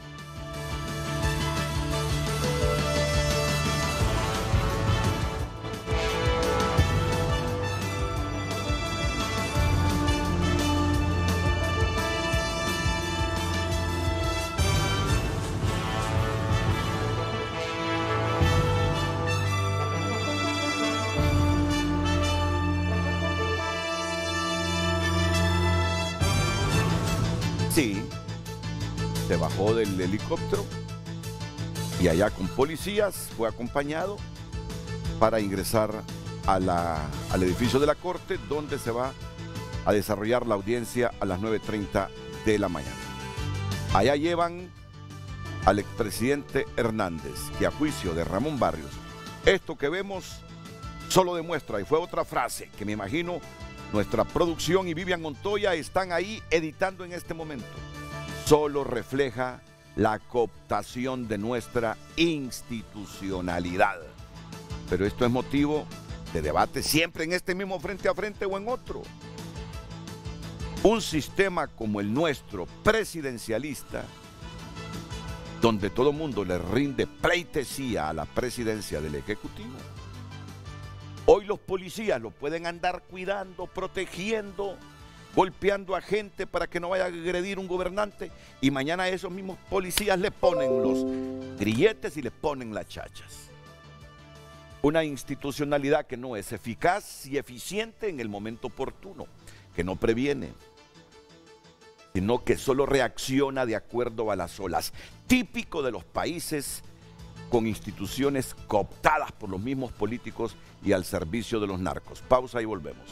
Sí, se bajó del helicóptero y allá con policías fue acompañado para ingresar a la, al edificio de la Corte, donde se va a desarrollar la audiencia a las nueve treinta de la mañana. Allá llevan al expresidente Hernández, que a juicio de Ramón Barrios, esto que vemos solo demuestra, y fue otra frase que me imagino nuestra producción y Vivian Montoya están ahí editando en este momento, solo refleja la cooptación de nuestra institucionalidad. Pero esto es motivo de debate siempre en este mismo Frente a Frente o en otro. Un sistema como el nuestro, presidencialista, donde todo mundo le rinde pleitesía a la presidencia del Ejecutivo. Hoy los policías lo pueden andar cuidando, protegiendo, golpeando a gente para que no vaya a agredir un gobernante, y mañana esos mismos policías le ponen los grilletes y le ponen las chachas. Una institucionalidad que no es eficaz y eficiente en el momento oportuno, que no previene, sino que solo reacciona de acuerdo a las olas, típico de los países con instituciones cooptadas por los mismos políticos y al servicio de los narcos. Pausa y volvemos.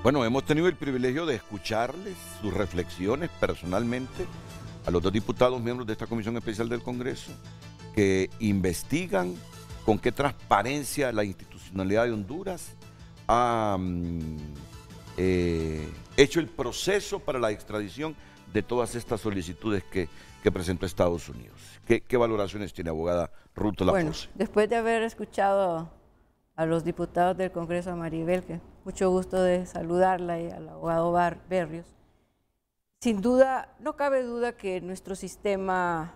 Bueno, hemos tenido el privilegio de escucharles sus reflexiones personalmente a los dos diputados miembros de esta Comisión Especial del Congreso que investigan con qué transparencia la institucionalidad de Honduras ha mm, eh, hecho el proceso para la extradición de todas estas solicitudes que, que presentó Estados Unidos. ¿Qué, qué valoraciones tiene, abogada Ruth Lafose? Bueno, después de haber escuchado a los diputados del Congreso, a Maribel, que mucho gusto de saludarla, y al abogado Bar Berrios, sin duda, no cabe duda que nuestro sistema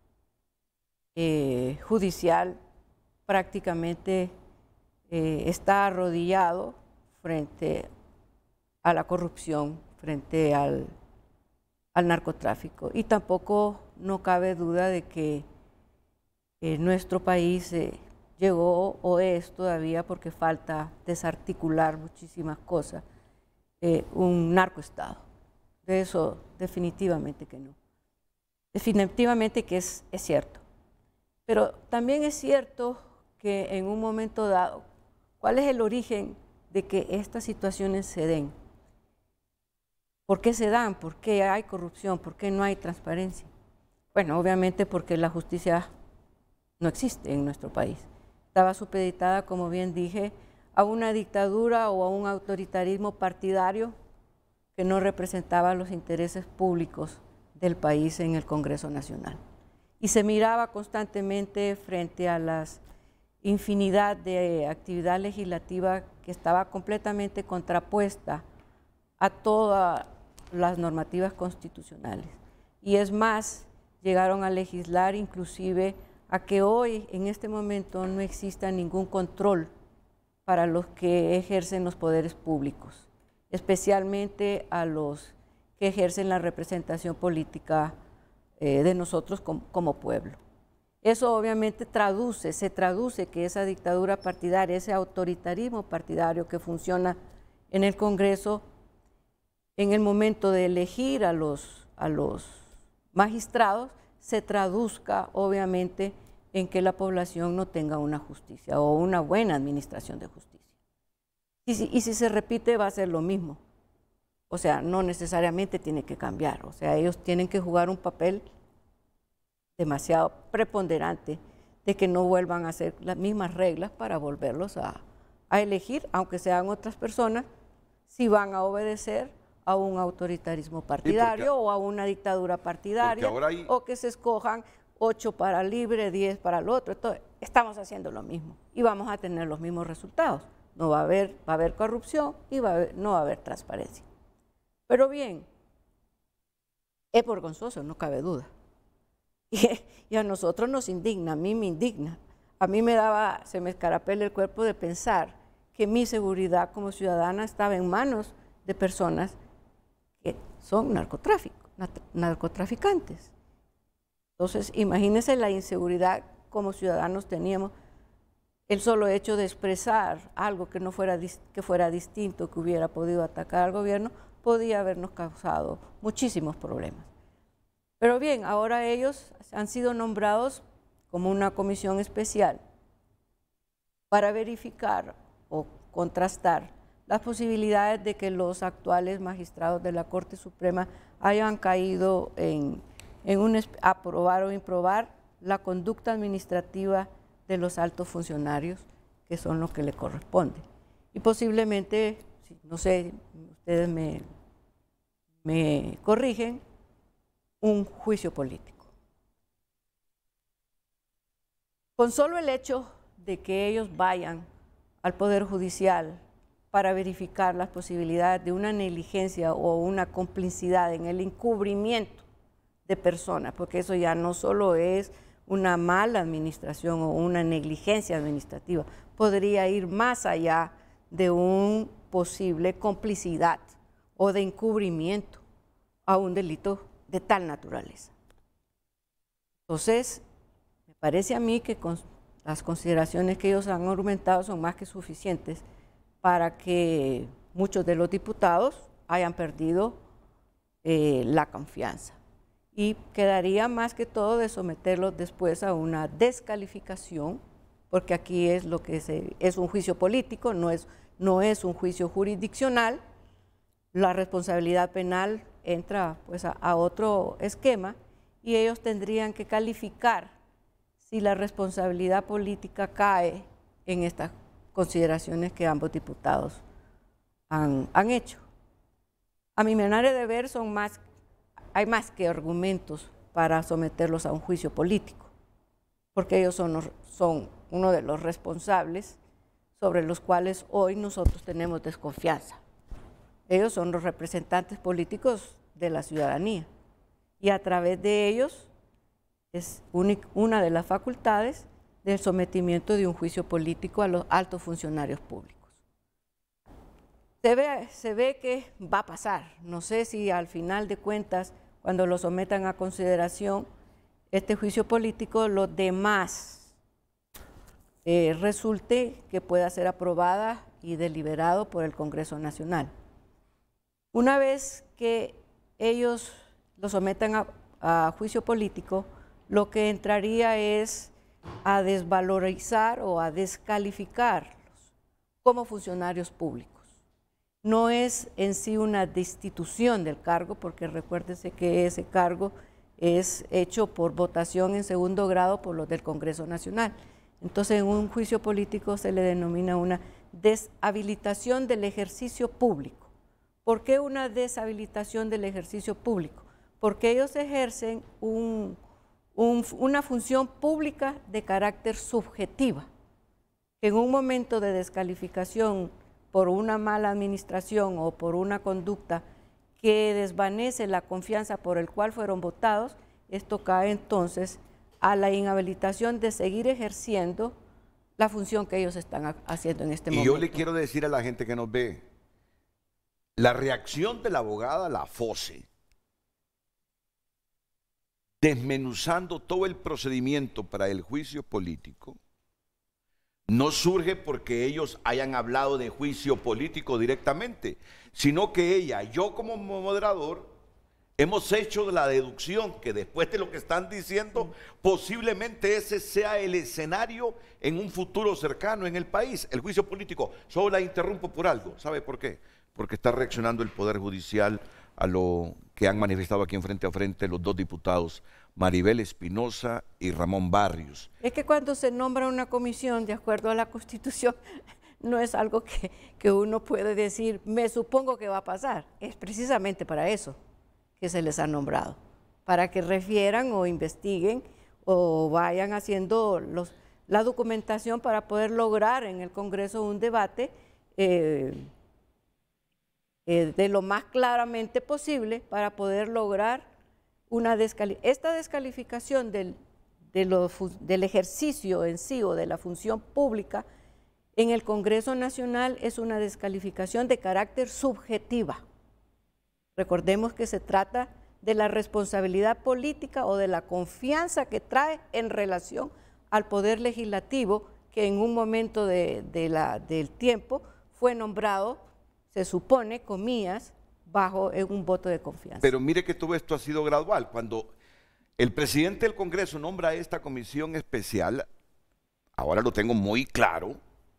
eh, judicial prácticamente eh, está arrodillado frente a la corrupción, frente al, al narcotráfico. Y tampoco no cabe duda de que eh, nuestro país eh, llegó o es todavía, porque falta desarticular muchísimas cosas, eh, un narcoestado. De eso definitivamente que no. Definitivamente que es, es cierto. Pero también es cierto que en un momento dado, ¿cuál es el origen de que estas situaciones se den? ¿Por qué se dan? ¿Por qué hay corrupción? ¿Por qué no hay transparencia? Bueno, obviamente porque la justicia no existe en nuestro país. Estaba supeditada, como bien dije, a una dictadura o a un autoritarismo partidario que no representaba los intereses públicos del país en el Congreso Nacional. Y se miraba constantemente frente a la infinidad de actividad legislativa que estaba completamente contrapuesta a todas las normativas constitucionales. Y es más, llegaron a legislar inclusive a que hoy, en este momento, no exista ningún control para los que ejercen los poderes públicos, especialmente a los que ejercen la representación política eh, de nosotros como, como pueblo. Eso obviamente traduce, se traduce que esa dictadura partidaria, ese autoritarismo partidario que funciona en el Congreso, en el momento de elegir a los, a los magistrados, se traduzca obviamente en que la población no tenga una justicia o una buena administración de justicia. Y si, y si se repite, va a ser lo mismo. O sea, no necesariamente tiene que cambiar. O sea, ellos tienen que jugar un papel demasiado preponderante de que no vuelvan a hacer las mismas reglas para volverlos a, a elegir, aunque sean otras personas, si van a obedecer a un autoritarismo partidario porque, o a una dictadura partidaria, hay... o que se escojan ocho para libre, diez para el otro. Entonces, estamos haciendo lo mismo y vamos a tener los mismos resultados. No va a haber, va a haber corrupción y va a haber, no va a haber transparencia. Pero bien, es vergonzoso, no cabe duda. Y, y a nosotros nos indigna, a mí me indigna. A mí me daba, se me escarapela el cuerpo de pensar que mi seguridad como ciudadana estaba en manos de personas que son narcotráfico, narcotraficantes. Entonces, imagínense la inseguridad como ciudadanos teníamos, el solo hecho de expresar algo que no fuera, que fuera distinto, que hubiera podido atacar al gobierno, podía habernos causado muchísimos problemas. Pero bien, ahora ellos han sido nombrados como una comisión especial para verificar o contrastar las posibilidades de que los actuales magistrados de la Corte Suprema hayan caído en, en un aprobar o improbar la conducta administrativa de los altos funcionarios, que son los que le corresponde. Y posiblemente, no sé, ustedes me, me corrigen, un juicio político. Con solo el hecho de que ellos vayan al Poder Judicial para verificar las posibilidades de una negligencia o una complicidad en el encubrimiento de personas, porque eso ya no solo es una mala administración o una negligencia administrativa, podría ir más allá de un posible complicidad o de encubrimiento a un delito de tal naturaleza. Entonces, me parece a mí que con las consideraciones que ellos han argumentado son más que suficientes para que muchos de los diputados hayan perdido eh, la confianza. Y quedaría más que todo de someterlos después a una descalificación, porque aquí es lo que se, es un juicio político, no es, no es un juicio jurisdiccional, la responsabilidad penal entra pues, a, a otro esquema y ellos tendrían que calificar si la responsabilidad política cae en estas consideraciones que ambos diputados han, han hecho. A mi manera de ver, son más, hay más que argumentos para someterlos a un juicio político, porque ellos son, los, son uno de los responsables sobre los cuales hoy nosotros tenemos desconfianza. Ellos son los representantes políticos de la ciudadanía y a través de ellos es una de las facultades del sometimiento de un juicio político a los altos funcionarios públicos. Se ve, se ve que va a pasar. No sé si al final de cuentas, cuando lo sometan a consideración este juicio político, los demás eh, resulte que pueda ser aprobada y deliberado por el Congreso Nacional. Una vez que ellos lo sometan a, a juicio político, lo que entraría es a desvalorizar o a descalificarlos como funcionarios públicos. No es en sí una destitución del cargo, porque recuérdense que ese cargo es hecho por votación en segundo grado por los del Congreso Nacional. Entonces, en un juicio político se le denomina una deshabilitación del ejercicio público. ¿Por qué una deshabilitación del ejercicio público? Porque ellos ejercen un, un, una función pública de carácter subjetiva. En un momento de descalificación por una mala administración o por una conducta que desvanece la confianza por el cual fueron votados, esto cae entonces a la inhabilitación de seguir ejerciendo la función que ellos están haciendo en este momento. Y yo le quiero decir a la gente que nos ve, la reacción de la abogada Lafosse, desmenuzando todo el procedimiento para el juicio político, no surge porque ellos hayan hablado de juicio político directamente, sino que ella, yo como moderador, hemos hecho la deducción que después de lo que están diciendo, posiblemente ese sea el escenario en un futuro cercano en el país, el juicio político. Solo la interrumpo por algo, ¿sabe por qué? Porque está reaccionando el Poder Judicial a lo que han manifestado aquí en Frente a Frente los dos diputados, Maribel Espinosa y Ramón Barrios. Es que cuando se nombra una comisión de acuerdo a la Constitución, no es algo que, que uno puede decir, me supongo que va a pasar. Es precisamente para eso que se les ha nombrado, para que refieran o investiguen o vayan haciendo los, la documentación para poder lograr en el Congreso un debate eh, eh, de lo más claramente posible para poder lograr una descalificación. Esta descalificación del, de lo, del ejercicio en sí o de la función pública en el Congreso Nacional es una descalificación de carácter subjetiva. Recordemos que se trata de la responsabilidad política o de la confianza que trae en relación al Poder Legislativo, que en un momento de, de la, del tiempo fue nombrado, se supone, comillas, bajo un voto de confianza. Pero mire que todo esto ha sido gradual. Cuando el presidente del Congreso nombra esta comisión especial, ahora lo tengo muy claro,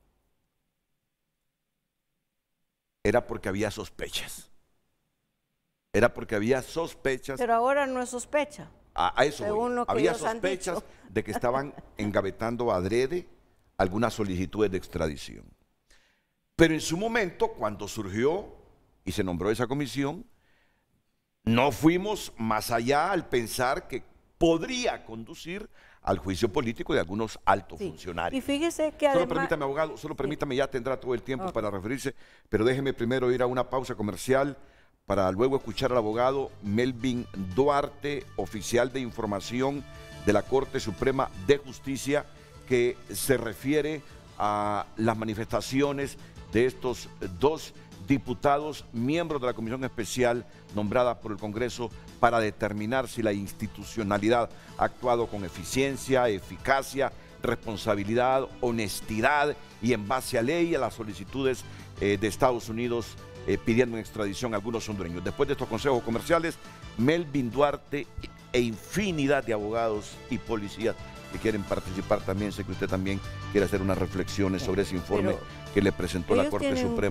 era porque había sospechas. Era porque había sospechas. Pero ahora no es sospecha. A, a eso voy. Había sospechas de que estaban engavetando adrede algunas solicitudes de extradición. Pero en su momento, cuando surgió y se nombró esa comisión, no fuimos más allá al pensar que podría conducir al juicio político de algunos altos sí. funcionarios. Y fíjese que además... Solo permítame, abogado, solo permítame, sí. ya tendrá todo el tiempo okay. para referirse, pero déjeme primero ir a una pausa comercial para luego escuchar al abogado Melvin Duarte, oficial de información de la Corte Suprema de Justicia, que se refiere a las manifestaciones de estos dos diputados, miembros de la comisión especial nombrada por el Congreso para determinar si la institucionalidad ha actuado con eficiencia, eficacia, responsabilidad, honestidad y en base a ley a las solicitudes eh, de Estados Unidos eh, pidiendo en extradición a algunos hondureños. Después de estos consejos comerciales, Melvin Duarte e infinidad de abogados y policías que quieren participar también. Sé que usted también quiere hacer unas reflexiones sobre ese informe Pero que le presentó la Corte Suprema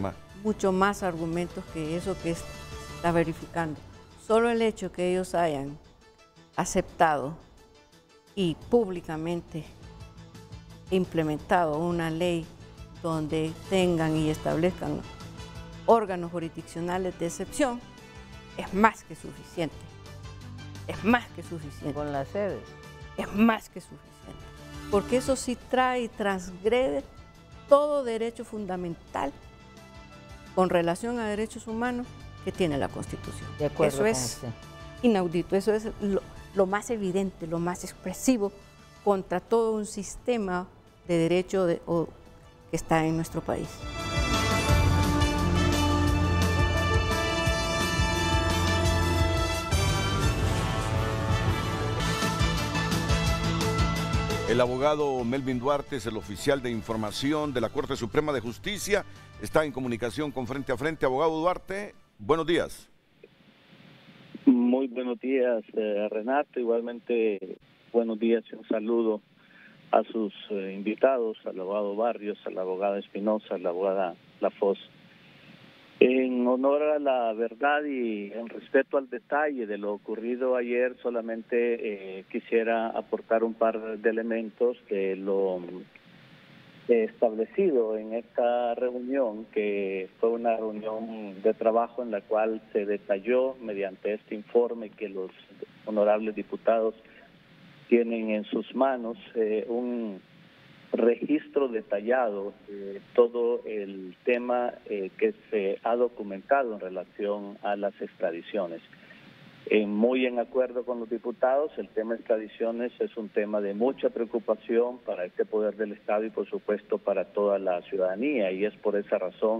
mucho más argumentos que eso que está verificando. Solo el hecho que ellos hayan aceptado y públicamente implementado una ley donde tengan y establezcan órganos jurisdiccionales de excepción es más que suficiente. Es más que suficiente. Con las sedes. Es más que suficiente. Porque eso sí trae y transgrede todo derecho fundamental con relación a derechos humanos que tiene la Constitución. De acuerdo eso con es usted. Inaudito, eso es lo, lo más evidente, lo más expresivo contra todo un sistema de derecho de, o, que está en nuestro país. El abogado Melvin Duarte es el oficial de información de la Corte Suprema de Justicia. Está en comunicación con Frente a Frente. Abogado Duarte, buenos días. Muy buenos días, eh, Renato. Igualmente, buenos días y un saludo a sus eh, invitados, al abogado Barrios, a la abogada Espinosa, a la abogada Lafosse. En honor a la verdad y en respeto al detalle de lo ocurrido ayer, solamente eh, quisiera aportar un par de elementos de lo eh, establecido en esta reunión, que fue una reunión de trabajo en la cual se detalló mediante este informe que los honorables diputados tienen en sus manos eh, un registro detallado de todo el tema eh, que se ha documentado en relación a las extradiciones. Eh, muy en acuerdo con los diputados, el tema de extradiciones es un tema de mucha preocupación para este poder del Estado y por supuesto para toda la ciudadanía, y es por esa razón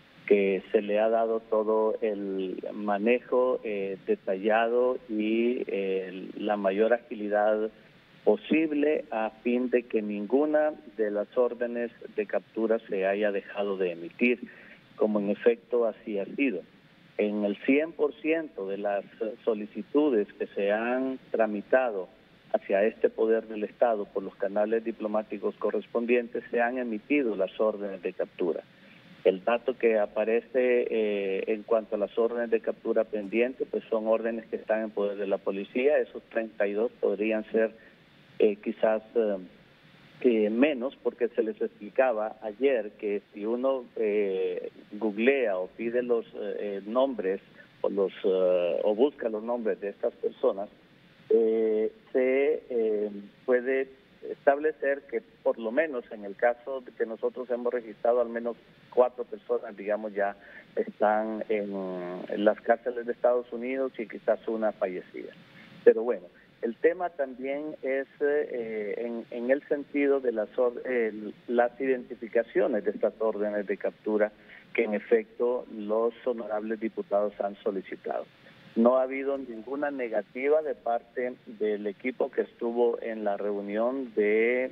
que se le ha dado todo el manejo eh, detallado y eh, la mayor agilidad posible a fin de que ninguna de las órdenes de captura se haya dejado de emitir, como en efecto así ha sido. En el cien por ciento de las solicitudes que se han tramitado hacia este poder del Estado por los canales diplomáticos correspondientes se han emitido las órdenes de captura. El dato que aparece eh, en cuanto a las órdenes de captura pendientes, pues son órdenes que están en poder de la policía. Esos treinta y dos podrían ser Eh, quizás eh, eh, menos, porque se les explicaba ayer que si uno eh, googlea o pide los eh, nombres o los eh, o busca los nombres de estas personas, eh, se eh, puede establecer que por lo menos en el caso de que nosotros hemos registrado, al menos cuatro personas, digamos, ya están en, en las cárceles de Estados Unidos y quizás una fallecida. Pero bueno, el tema también es eh, en, en el sentido de las, eh, las identificaciones de estas órdenes de captura que en efecto los honorables diputados han solicitado. No ha habido ninguna negativa de parte del equipo que estuvo en la reunión de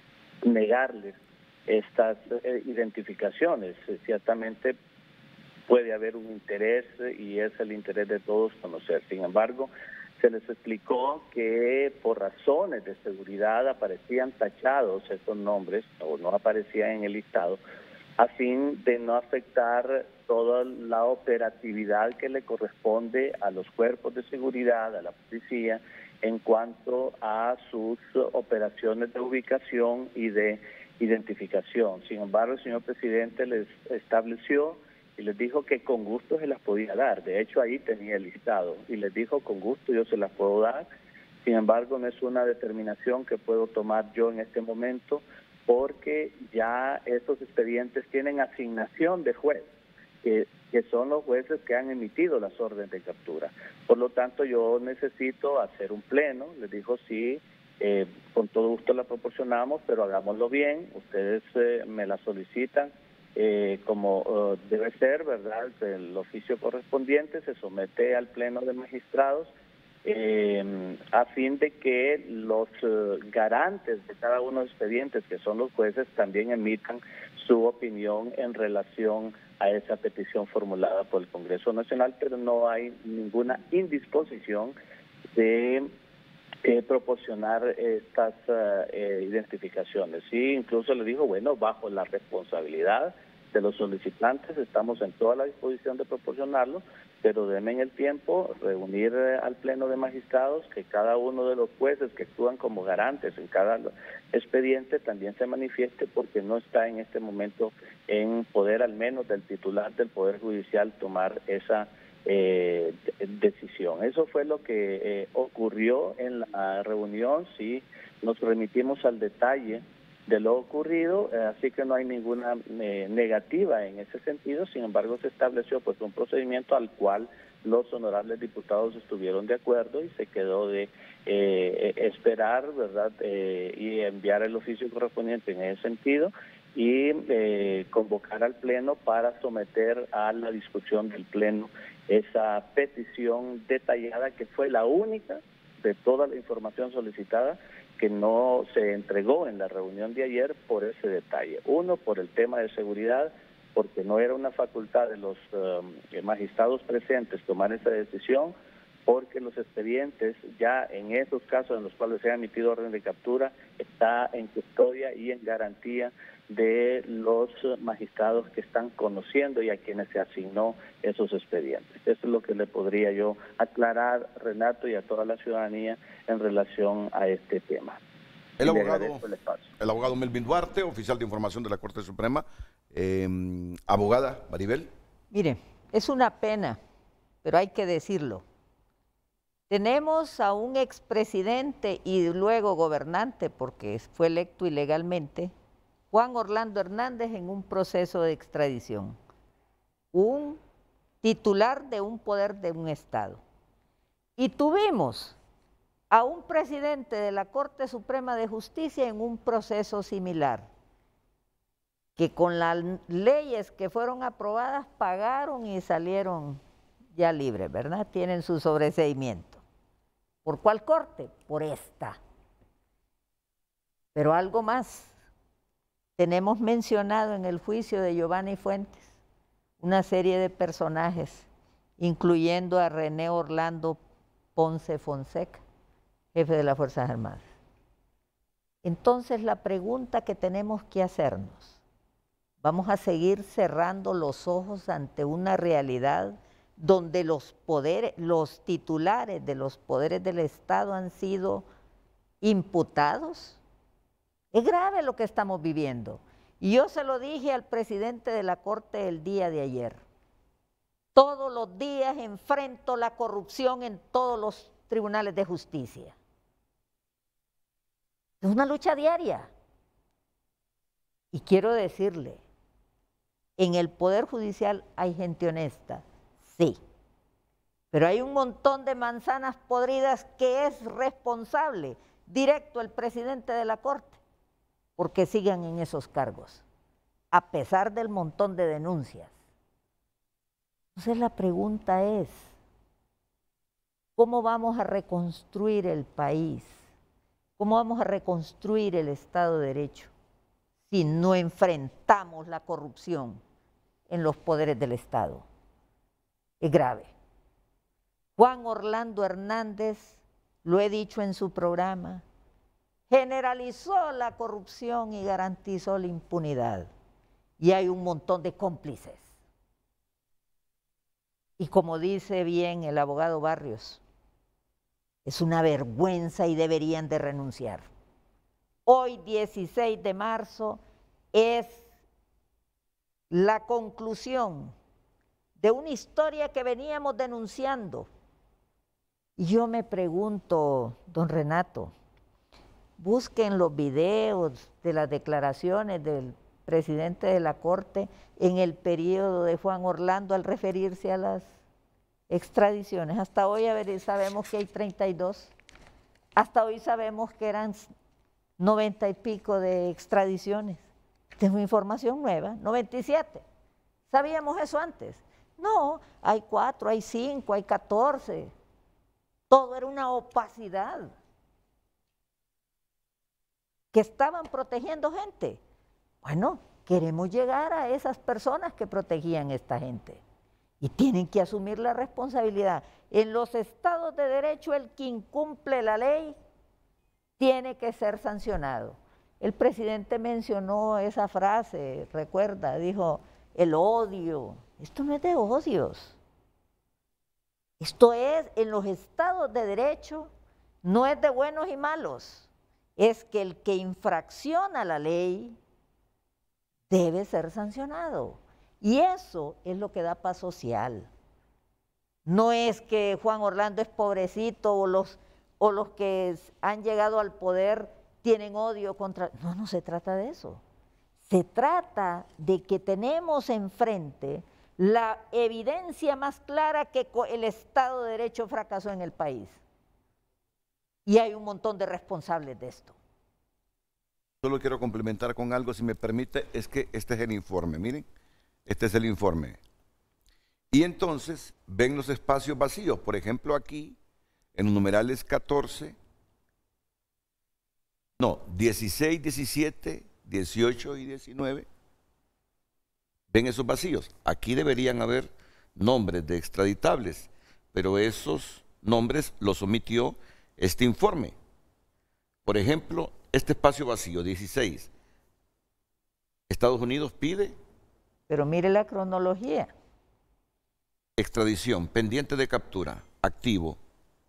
negarles estas eh, identificaciones. Ciertamente puede haber un interés y es el interés de todos conocer. Sin embargo, se les explicó que por razones de seguridad aparecían tachados estos nombres o no aparecían en el listado a fin de no afectar toda la operatividad que le corresponde a los cuerpos de seguridad, a la policía, en cuanto a sus operaciones de ubicación y de identificación. Sin embargo, el señor presidente les estableció y les dijo que con gusto se las podía dar. De hecho, ahí tenía el listado y les dijo con gusto yo se las puedo dar. Sin embargo, no es una determinación que puedo tomar yo en este momento porque ya estos expedientes tienen asignación de juez, que, que son los jueces que han emitido las órdenes de captura. Por lo tanto, yo necesito hacer un pleno. Les dijo sí, eh, con todo gusto la proporcionamos, pero hagámoslo bien. Ustedes eh, me la solicitan. Eh, como uh, debe ser, ¿verdad? El oficio correspondiente se somete al Pleno de Magistrados eh, a fin de que los uh, garantes de cada uno de los expedientes, que son los jueces, también emitan su opinión en relación a esa petición formulada por el Congreso Nacional, pero no hay ninguna indisposición de eh, proporcionar estas uh, eh, identificaciones. Sí, incluso le dijo, bueno, bajo la responsabilidad de los solicitantes, estamos en toda la disposición de proporcionarlo, pero denme el tiempo, reunir eh, al Pleno de Magistrados, que cada uno de los jueces que actúan como garantes en cada expediente también se manifieste, porque no está en este momento en poder, al menos del titular del Poder Judicial, tomar esa eh, decisión. Eso fue lo que eh, ocurrió en la reunión. Sí, nos remitimos al detalle de lo ocurrido, eh, así que no hay ninguna eh, negativa en ese sentido. Sin embargo, se estableció pues un procedimiento al cual los honorables diputados estuvieron de acuerdo y se quedó de eh, esperar, ¿verdad?, eh, y enviar el oficio correspondiente en ese sentido y eh, convocar al Pleno para someter a la discusión del Pleno esa petición detallada, que fue la única de toda la información solicitada que no se entregó en la reunión de ayer por ese detalle. Uno, por el tema de seguridad, porque no era una facultad de los um, magistrados presentes tomar esa decisión, porque los expedientes ya en esos casos en los cuales se ha emitido orden de captura está en custodia y en garantía de los magistrados que están conociendo y a quienes se asignó esos expedientes. Eso es lo que le podría yo aclarar, Renato, y a toda la ciudadanía en relación a este tema. El abogado, el, el abogado Melvin Duarte, oficial de información de la Corte Suprema. Eh, abogada Maribel. Mire, es una pena, pero hay que decirlo. Tenemos a un expresidente y luego gobernante, porque fue electo ilegalmente, Juan Orlando Hernández, en un proceso de extradición, un titular de un poder de un Estado. Y tuvimos a un presidente de la Corte Suprema de Justicia en un proceso similar, que con las leyes que fueron aprobadas pagaron y salieron ya libres, ¿verdad? Tienen su sobreseimiento. ¿Por cuál corte? Por esta. Pero algo más. Tenemos mencionado en el juicio de Giovanni Fuentes una serie de personajes, incluyendo a René Orlando Ponce Fonseca, jefe de las Fuerzas Armadas. Entonces, la pregunta que tenemos que hacernos, ¿vamos a seguir cerrando los ojos ante una realidad donde los poderes, los titulares de los poderes del Estado han sido imputados? Es grave lo que estamos viviendo. Y yo se lo dije al presidente de la Corte el día de ayer. Todos los días enfrento la corrupción en todos los tribunales de justicia. Es una lucha diaria. Y quiero decirle, en el Poder Judicial hay gente honesta, sí. Pero hay un montón de manzanas podridas que es responsable directo el presidente de la Corte, porque sigan en esos cargos, a pesar del montón de denuncias. Entonces la pregunta es, ¿cómo vamos a reconstruir el país? ¿Cómo vamos a reconstruir el Estado de Derecho si no enfrentamos la corrupción en los poderes del Estado? Es grave. Juan Orlando Hernández, lo he dicho en su programa, generalizó la corrupción y garantizó la impunidad. Y hay un montón de cómplices. Y como dice bien el abogado Barrios, es una vergüenza y deberían de renunciar. Hoy, dieciséis de marzo, es la conclusión de una historia que veníamos denunciando. Y yo me pregunto, don Renato, busquen los videos de las declaraciones del presidente de la Corte en el periodo de Juan Orlando al referirse a las extradiciones. Hasta hoy a ver, sabemos que hay treinta y dos. Hasta hoy sabemos que eran noventa y pico de extradiciones. Tengo información nueva, noventa y siete. ¿Sabíamos eso antes? No, hay cuatro, hay cinco, hay catorce. Todo era una opacidad. Que estaban protegiendo gente. Bueno, queremos llegar a esas personas que protegían a esta gente. Y tienen que asumir la responsabilidad. En los estados de derecho, el que incumple la ley tiene que ser sancionado. El presidente mencionó esa frase, recuerda, dijo, el odio. Esto no es de odios. Esto es, en los estados de derecho, no es de buenos y malos. Es que el que infracciona la ley debe ser sancionado. Y eso es lo que da paz social. No es que Juan Orlando es pobrecito o los, o los que han llegado al poder tienen odio contra... No, no se trata de eso. Se trata de que tenemos enfrente la evidencia más clara que el Estado de Derecho fracasó en el país. Y hay un montón de responsables de esto. Solo quiero complementar con algo, si me permite, es que este es el informe, miren, este es el informe. Y entonces ven los espacios vacíos, por ejemplo aquí, en los numerales catorce, no, dieciséis, diecisiete, dieciocho y diecinueve, ven esos vacíos. Aquí deberían haber nombres de extraditables, pero esos nombres los omitió este informe. Por ejemplo, este espacio vacío, dieciséis, Estados Unidos pide... Pero mire la cronología. Extradición, pendiente de captura, activo.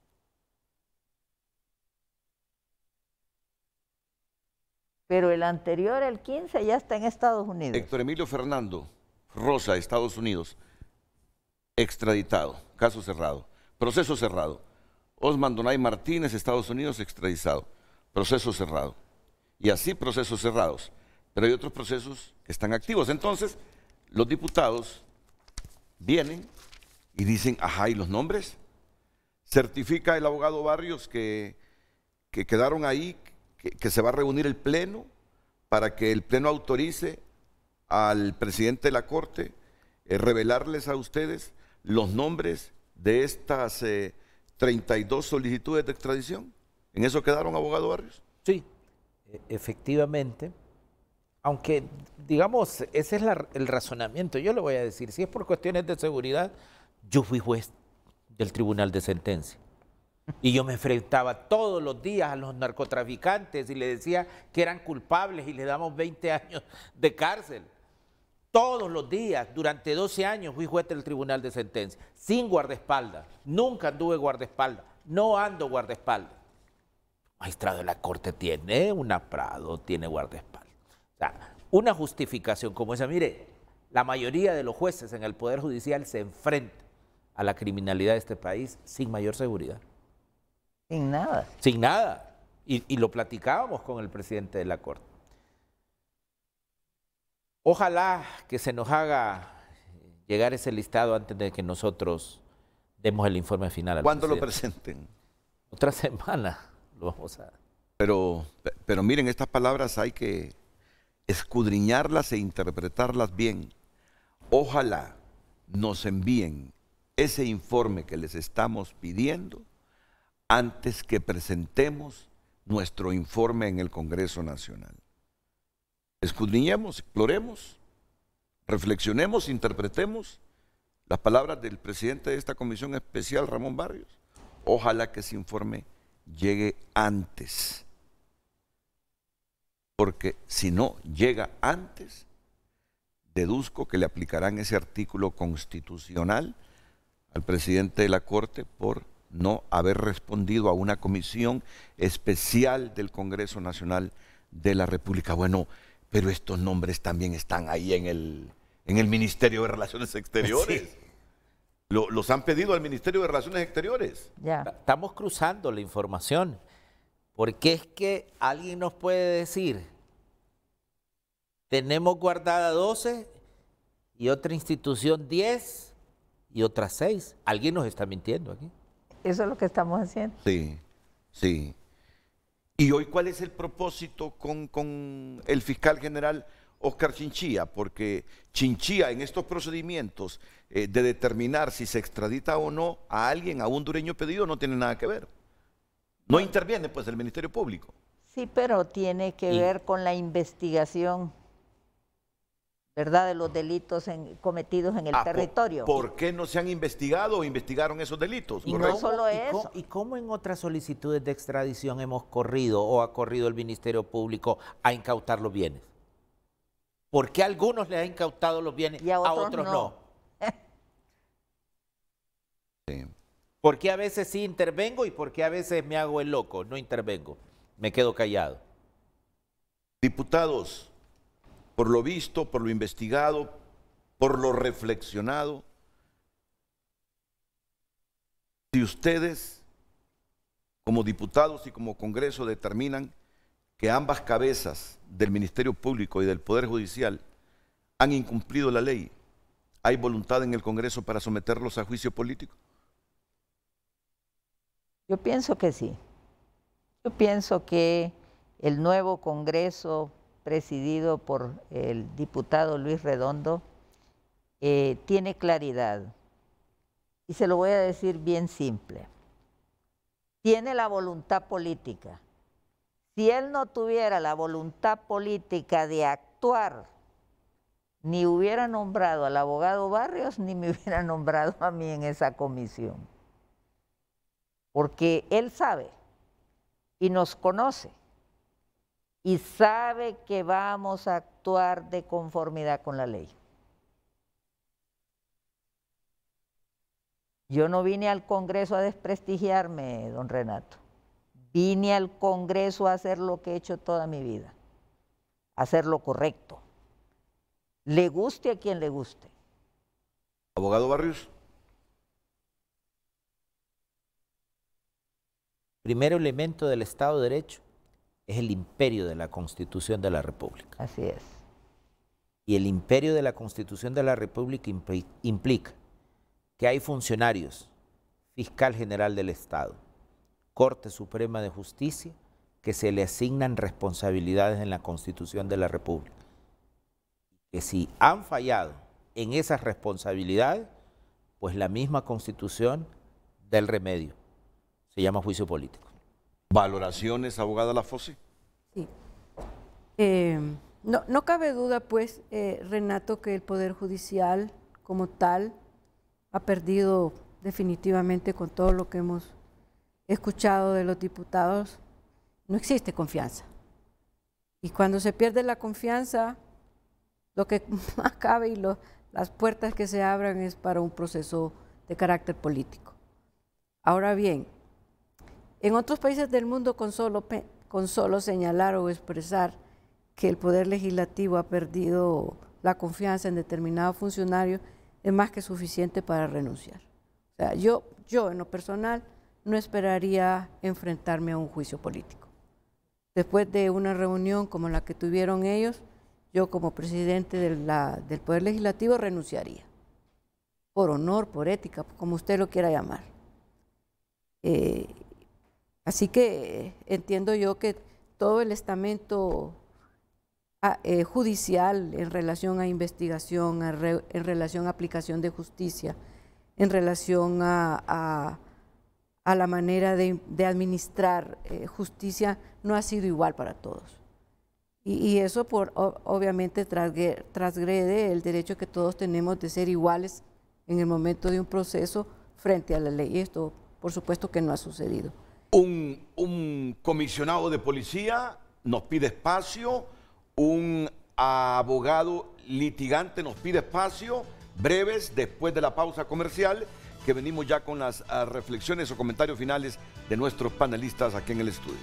Pero el anterior, el quince, ya está en Estados Unidos. Héctor Emilio Fernando Rosa, Estados Unidos, extraditado, caso cerrado, proceso cerrado. Osman Donay Martínez, Estados Unidos, extraditado, proceso cerrado. Y así procesos cerrados. Pero hay otros procesos que están activos. Entonces, los diputados vienen y dicen, ajá, ¿y los nombres? Certifica el abogado Barrios que, que quedaron ahí, que, que se va a reunir el Pleno para que el Pleno autorice al presidente de la Corte eh, revelarles a ustedes los nombres de estas eh, treinta y dos solicitudes de extradición. ¿En eso quedaron, abogado Barrios? Sí, efectivamente. Aunque, digamos, ese es la, el razonamiento. Yo le voy a decir, si es por cuestiones de seguridad, yo fui juez del Tribunal de Sentencia. Y yo me enfrentaba todos los días a los narcotraficantes y le decía que eran culpables y le damos veinte años de cárcel. Todos los días, durante doce años, fui juez del Tribunal de Sentencia, sin guardaespaldas. Nunca anduve guardaespaldas, no ando guardaespaldas. Magistrado de la Corte tiene una Prado, tiene guardaespaldas. O sea, una justificación como esa, mire, la mayoría de los jueces en el Poder Judicial se enfrentan a la criminalidad de este país sin mayor seguridad. Sin nada. Sin nada. Y, y lo platicábamos con el presidente de la Corte. Ojalá que se nos haga llegar ese listado antes de que nosotros demos el informe final al ¿Cuándo presidente. lo presenten? Otra semana lo vamos a... Pero, pero miren, estas palabras hay que escudriñarlas e interpretarlas bien. Ojalá nos envíen ese informe que les estamos pidiendo antes que presentemos nuestro informe en el Congreso Nacional. Escudriñemos, exploremos, reflexionemos, interpretemos las palabras del presidente de esta comisión especial, Ramón Barrios. Ojalá que ese informe llegue antes, porque si no llega antes, deduzco que le aplicarán ese artículo constitucional al presidente de la Corte por no haber respondido a una comisión especial del Congreso Nacional de la República. Bueno, pero estos nombres también están ahí en el, en el Ministerio de Relaciones Exteriores. Sí. Lo, los han pedido al Ministerio de Relaciones Exteriores. Ya. Estamos cruzando la información, porque es que alguien nos puede decir, tenemos guardada doce y otra institución diez y otras seis. Alguien nos está mintiendo aquí. Eso es lo que estamos haciendo. Sí, sí. ¿Y hoy cuál es el propósito con, con el fiscal general Oscar Chinchilla? Porque Chinchilla en estos procedimientos eh, de determinar si se extradita o no a alguien, a un hondureño pedido, no tiene nada que ver. No interviene pues el Ministerio Público. Sí, pero tiene que Y- ver con la investigación, ¿verdad?, de los delitos en- cometidos en el Ah, po- territorio. ¿Por qué no se han investigado o investigaron esos delitos? Y no Correcto. solo ¿Y eso. cómo, ¿Y cómo en otras solicitudes de extradición hemos corrido o ha corrido el Ministerio Público a incautar los bienes? ¿Por qué a algunos les ha incautado los bienes, y a a otros, otros no? no? Sí. ¿Por qué a veces sí intervengo y por qué a veces me hago el loco? No intervengo, me quedo callado. Diputados, por lo visto, por lo investigado, por lo reflexionado, si ustedes, como diputados y como Congreso, determinan que ambas cabezas del Ministerio Público y del Poder Judicial han incumplido la ley, ¿hay voluntad en el Congreso para someterlos a juicio político? Yo pienso que sí. Yo pienso que el nuevo Congreso, presidido por el diputado Luis Redondo, eh, tiene claridad. Y se lo voy a decir bien simple. Tiene la voluntad política. Si él no tuviera la voluntad política de actuar, ni hubiera nombrado al abogado Barrios, ni me hubiera nombrado a mí en esa comisión. Porque él sabe y nos conoce y sabe que vamos a actuar de conformidad con la ley. Yo no vine al Congreso a desprestigiarme, don Renato. Vine al Congreso a hacer lo que he hecho toda mi vida, a hacer lo correcto. Le guste a quien le guste. Abogado Barrios. Primer elemento del Estado de Derecho es el imperio de la Constitución de la República. Así es. Y el imperio de la Constitución de la República impli- implica que hay funcionarios, Fiscal General del Estado, Corte Suprema de Justicia, que se le asignan responsabilidades en la Constitución de la República. Que si han fallado en esas responsabilidades, pues la misma Constitución da el remedio. Se llama juicio político. ¿Valoraciones, abogada Lafosse? Sí. Eh, no, no cabe duda, pues, eh, Renato, que el Poder Judicial como tal ha perdido definitivamente, con todo lo que hemos escuchado de los diputados, no existe confianza. Y cuando se pierde la confianza, lo que más cabe y lo, las puertas que se abran es para un proceso de carácter político. Ahora bien, en otros países del mundo, con solo, con solo señalar o expresar que el Poder Legislativo ha perdido la confianza en determinado funcionario, es más que suficiente para renunciar. O sea, yo, yo en lo personal no esperaría enfrentarme a un juicio político. Después de una reunión como la que tuvieron ellos, yo como presidente de la, del Poder Legislativo renunciaría. Por honor, por ética, como usted lo quiera llamar. Eh, así que entiendo yo que todo el estamento a, eh, judicial en relación a investigación, a re, en relación a aplicación de justicia, en relación a, a, a la manera de, de administrar eh, justicia, no ha sido igual para todos. Y, y eso por, obviamente transgrede, transgrede el derecho que todos tenemos de ser iguales en el momento de un proceso frente a la ley. Y esto, por supuesto, que no ha sucedido. Un, un comisionado de policía nos pide espacio, un abogado litigante nos pide espacio, breves, después de la pausa comercial, que venimos ya con las uh, reflexiones o comentarios finales de nuestros panelistas aquí en el estudio.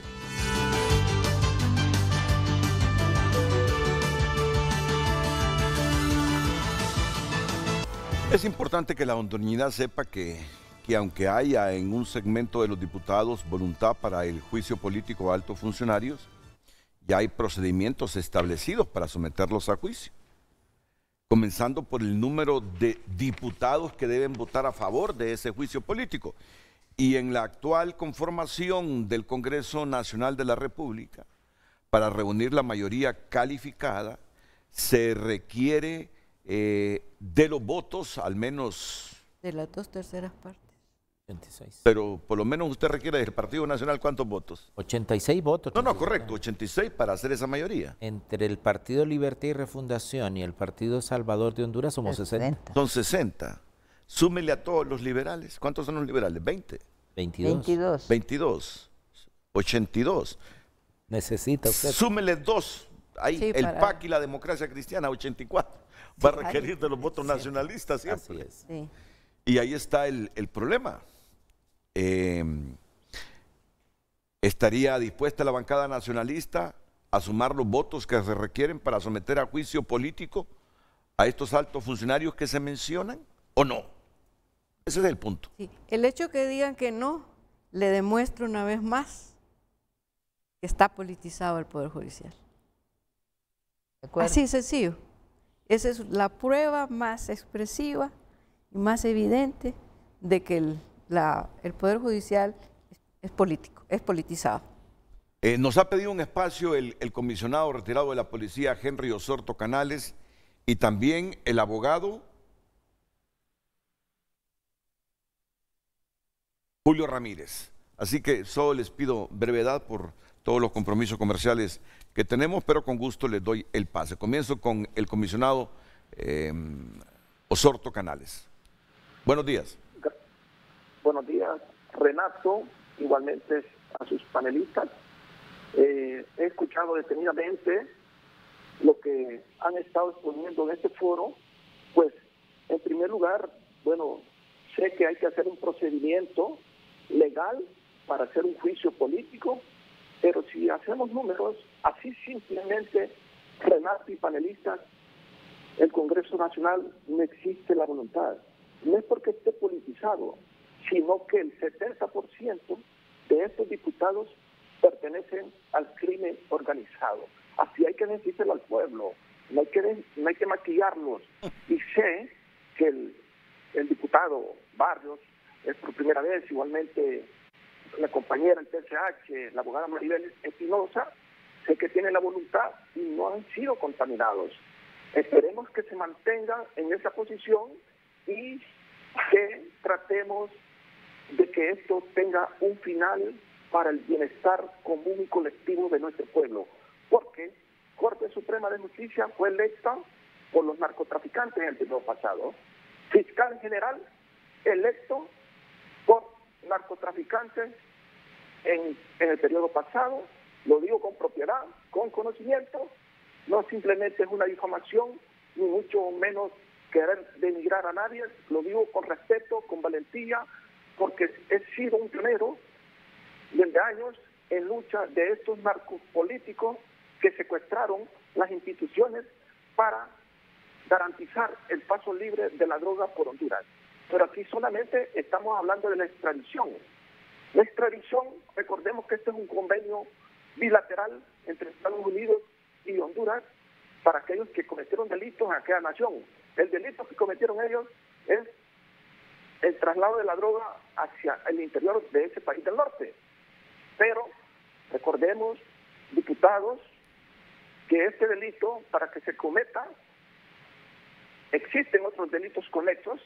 Es importante que la hondureñidad sepa que, que aunque haya en un segmento de los diputados voluntad para el juicio político a altos funcionarios, ya hay procedimientos establecidos para someterlos a juicio, comenzando por el número de diputados que deben votar a favor de ese juicio político. Y en la actual conformación del Congreso Nacional de la República, para reunir la mayoría calificada, se requiere eh, de los votos, al menos... De las dos terceras partes. ochenta y seis. Pero por lo menos usted requiere del Partido Nacional, ¿cuántos votos? ochenta y seis votos. No, no, correcto, ochenta y seis para hacer esa mayoría. Entre el Partido Libertad y Refundación y el Partido Salvador de Honduras somos sesenta. Son sesenta. Súmele a todos los liberales. ¿Cuántos son los liberales? veinte. veintidós. veintidós. veintidós. ochenta y dos. Necesita usted. Súmele dos ahí, Sí, el para- P A C y la democracia cristiana, ochenta y cuatro, va a Sí, requerir de los votos sí. nacionalistas siempre. Así es. Sí. Y ahí está el, el problema. Eh, ¿Estaría dispuesta la bancada nacionalista a sumar los votos que se requieren para someter a juicio político a estos altos funcionarios que se mencionan o no? Ese es el punto. Sí. El hecho que digan que no le demuestra una vez más que está politizado el Poder Judicial. ¿De acuerdo? Así de sencillo. Esa es la prueba más expresiva y más evidente de que el, la- el Poder Judicial es, es político, es politizado. Eh, nos ha pedido un espacio el, el comisionado retirado de la policía, Henry Osorto Canales, y también el abogado Julio Ramírez. Así que solo les pido brevedad por todos los compromisos comerciales que tenemos, pero con gusto les doy el pase. Comienzo con el comisionado eh, Osorto Canales. Buenos días. Buenos días, Renato, igualmente a sus panelistas. Eh, he escuchado detenidamente lo que han estado exponiendo en este foro. Pues, en primer lugar, bueno, sé que hay que hacer un procedimiento legal para hacer un juicio político, pero si hacemos números, así simplemente, Renato y panelistas, el Congreso Nacional no existe la voluntad. No es porque esté politizado, sino que el setenta por ciento de estos diputados pertenecen al crimen organizado. Así hay que decírselo al pueblo, no hay que, no hay que maquillarlos. Y sé que el, el diputado Barrios es por primera vez, igualmente la compañera del T C H, la abogada Maribel Espinosa, sé que tiene la voluntad y no han sido contaminados. Esperemos que se mantengan en esa posición y que tratemos de que esto tenga un final para el bienestar común y colectivo de nuestro pueblo, porque Corte Suprema de Justicia fue electa por los narcotraficantes en el periodo pasado, fiscal general electo por narcotraficantes en, en el periodo pasado, lo digo con propiedad, con conocimiento, no simplemente es una difamación, ni mucho menos querer denigrar a nadie, lo digo con respeto, con valentía, porque he sido un pionero desde años en lucha de estos narcopolíticos que secuestraron las instituciones para garantizar el paso libre de la droga por Honduras. Pero aquí solamente estamos hablando de la extradición. La extradición, recordemos que este es un convenio bilateral entre Estados Unidos y Honduras para aquellos que cometieron delitos en aquella nación. El delito que cometieron ellos es el traslado de la droga hacia el interior de ese país del norte. Pero recordemos, diputados, que este delito, para que se cometa, existen otros delitos conexos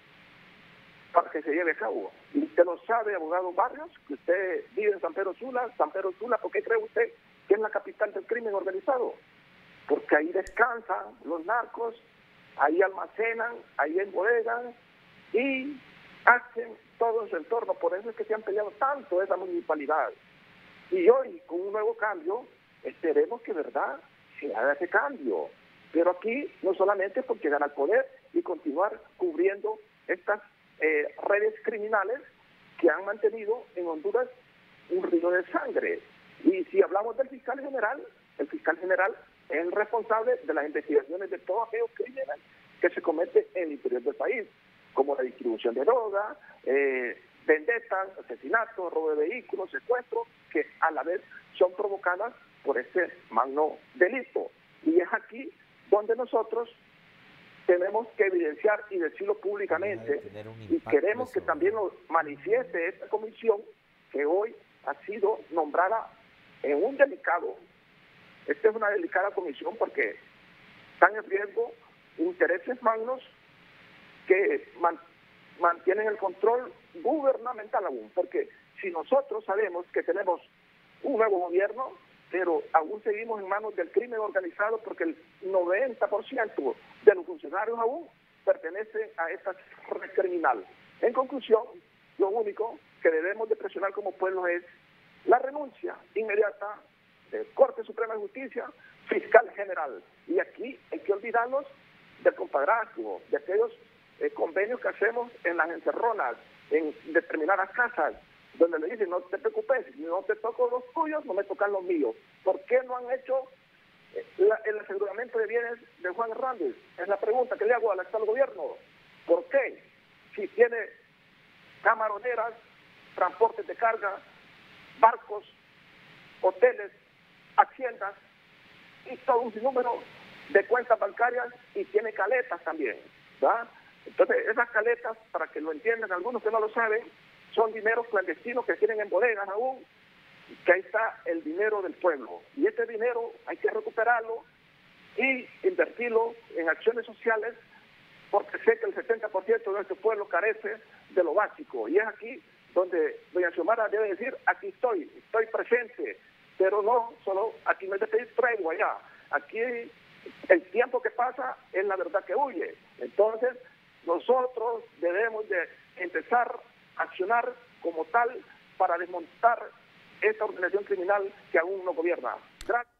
para que se lleve a cabo. Y usted lo sabe, abogado Barrios, que usted vive en San Pedro Sula. San Pedro Sula, ¿por qué cree usted que es la capital del crimen organizado? Porque ahí descansan los narcos, ahí almacenan, ahí embodegan y hacen todo su entorno. Por eso es que se han peleado tanto esa municipalidad. Y hoy, con un nuevo cambio, esperemos que verdad se haga ese cambio. Pero aquí no solamente porque gana el poder y continuar cubriendo estas eh, redes criminales que han mantenido en Honduras un río de sangre. Y si hablamos del fiscal general, el fiscal general es el responsable de las investigaciones de todos aquellos crímenes que se cometen en el interior del país, como la distribución de droga, eh, vendetas, asesinatos, robo de vehículos, secuestros, que a la vez son provocadas por este magno delito. Y es aquí donde nosotros tenemos que evidenciar y decirlo públicamente, y queremos que también lo manifieste esta comisión que hoy ha sido nombrada en un delicado, esta es una delicada comisión porque están en riesgo intereses magnos que man, mantienen el control gubernamental aún, porque si nosotros sabemos que tenemos un nuevo gobierno, pero aún seguimos en manos del crimen organizado porque el noventa por ciento de los funcionarios aún pertenecen a esta red criminal. En conclusión, lo único que debemos de presionar como pueblo es la renuncia inmediata eh, Corte Suprema de Justicia, fiscal general. Y aquí hay que olvidarnos del compadrazgo, de aquellos eh, convenios que hacemos en las encerronas, en determinadas casas, donde le dicen, no te preocupes, si no te toco los tuyos, no me tocan los míos. ¿Por qué no han hecho eh, la, el aseguramiento de bienes de Juan Hernández? Es la pregunta que le hago al actual gobierno. ¿Por qué? Si tiene camaroneras, transportes de carga, barcos, hoteles, haciendas y todo un sinnúmero de cuentas bancarias, y tiene caletas también, ¿verdad? Entonces, esas caletas, para que lo entiendan algunos que no lo saben, son dineros clandestinos que tienen en bodegas aún, que ahí está el dinero del pueblo. Y ese dinero hay que recuperarlo y invertirlo en acciones sociales, porque sé que el setenta por ciento de nuestro pueblo carece de lo básico. Y es aquí donde doña Xiomara debe decir, aquí estoy, estoy presente, pero no solo aquí me traigo allá. Aquí el tiempo que pasa es la verdad que huye. Entonces, nosotros debemos de empezar a accionar como tal para desmontar esta organización criminal que aún no gobierna. Gracias.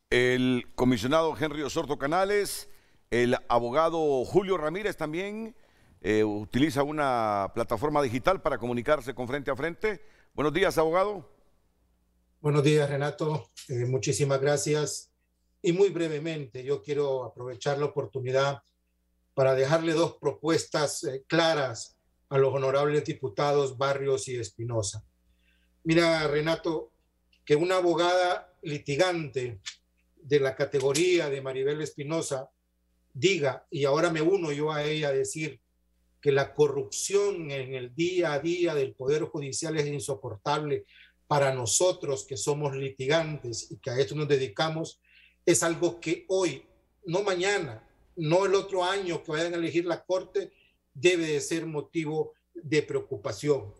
El comisionado Henry Osorto Canales, el abogado Julio Ramírez también eh, utiliza una plataforma digital para comunicarse con Frente a Frente. Buenos días, abogado. Buenos días, Renato. Eh, muchísimas gracias. Y muy brevemente, yo quiero aprovechar la oportunidad para dejarle dos propuestas eh, claras a los honorables diputados Barrios y Espinosa. Mira, Renato, que una abogada litigante de la categoría de Maribel Espinosa diga, y ahora me uno yo a ella a decir, que la corrupción en el día a día del Poder Judicial es insoportable para nosotros que somos litigantes y que a esto nos dedicamos, es algo que hoy, no mañana, no el otro año que vayan a elegir la Corte, debe de ser motivo de preocupación.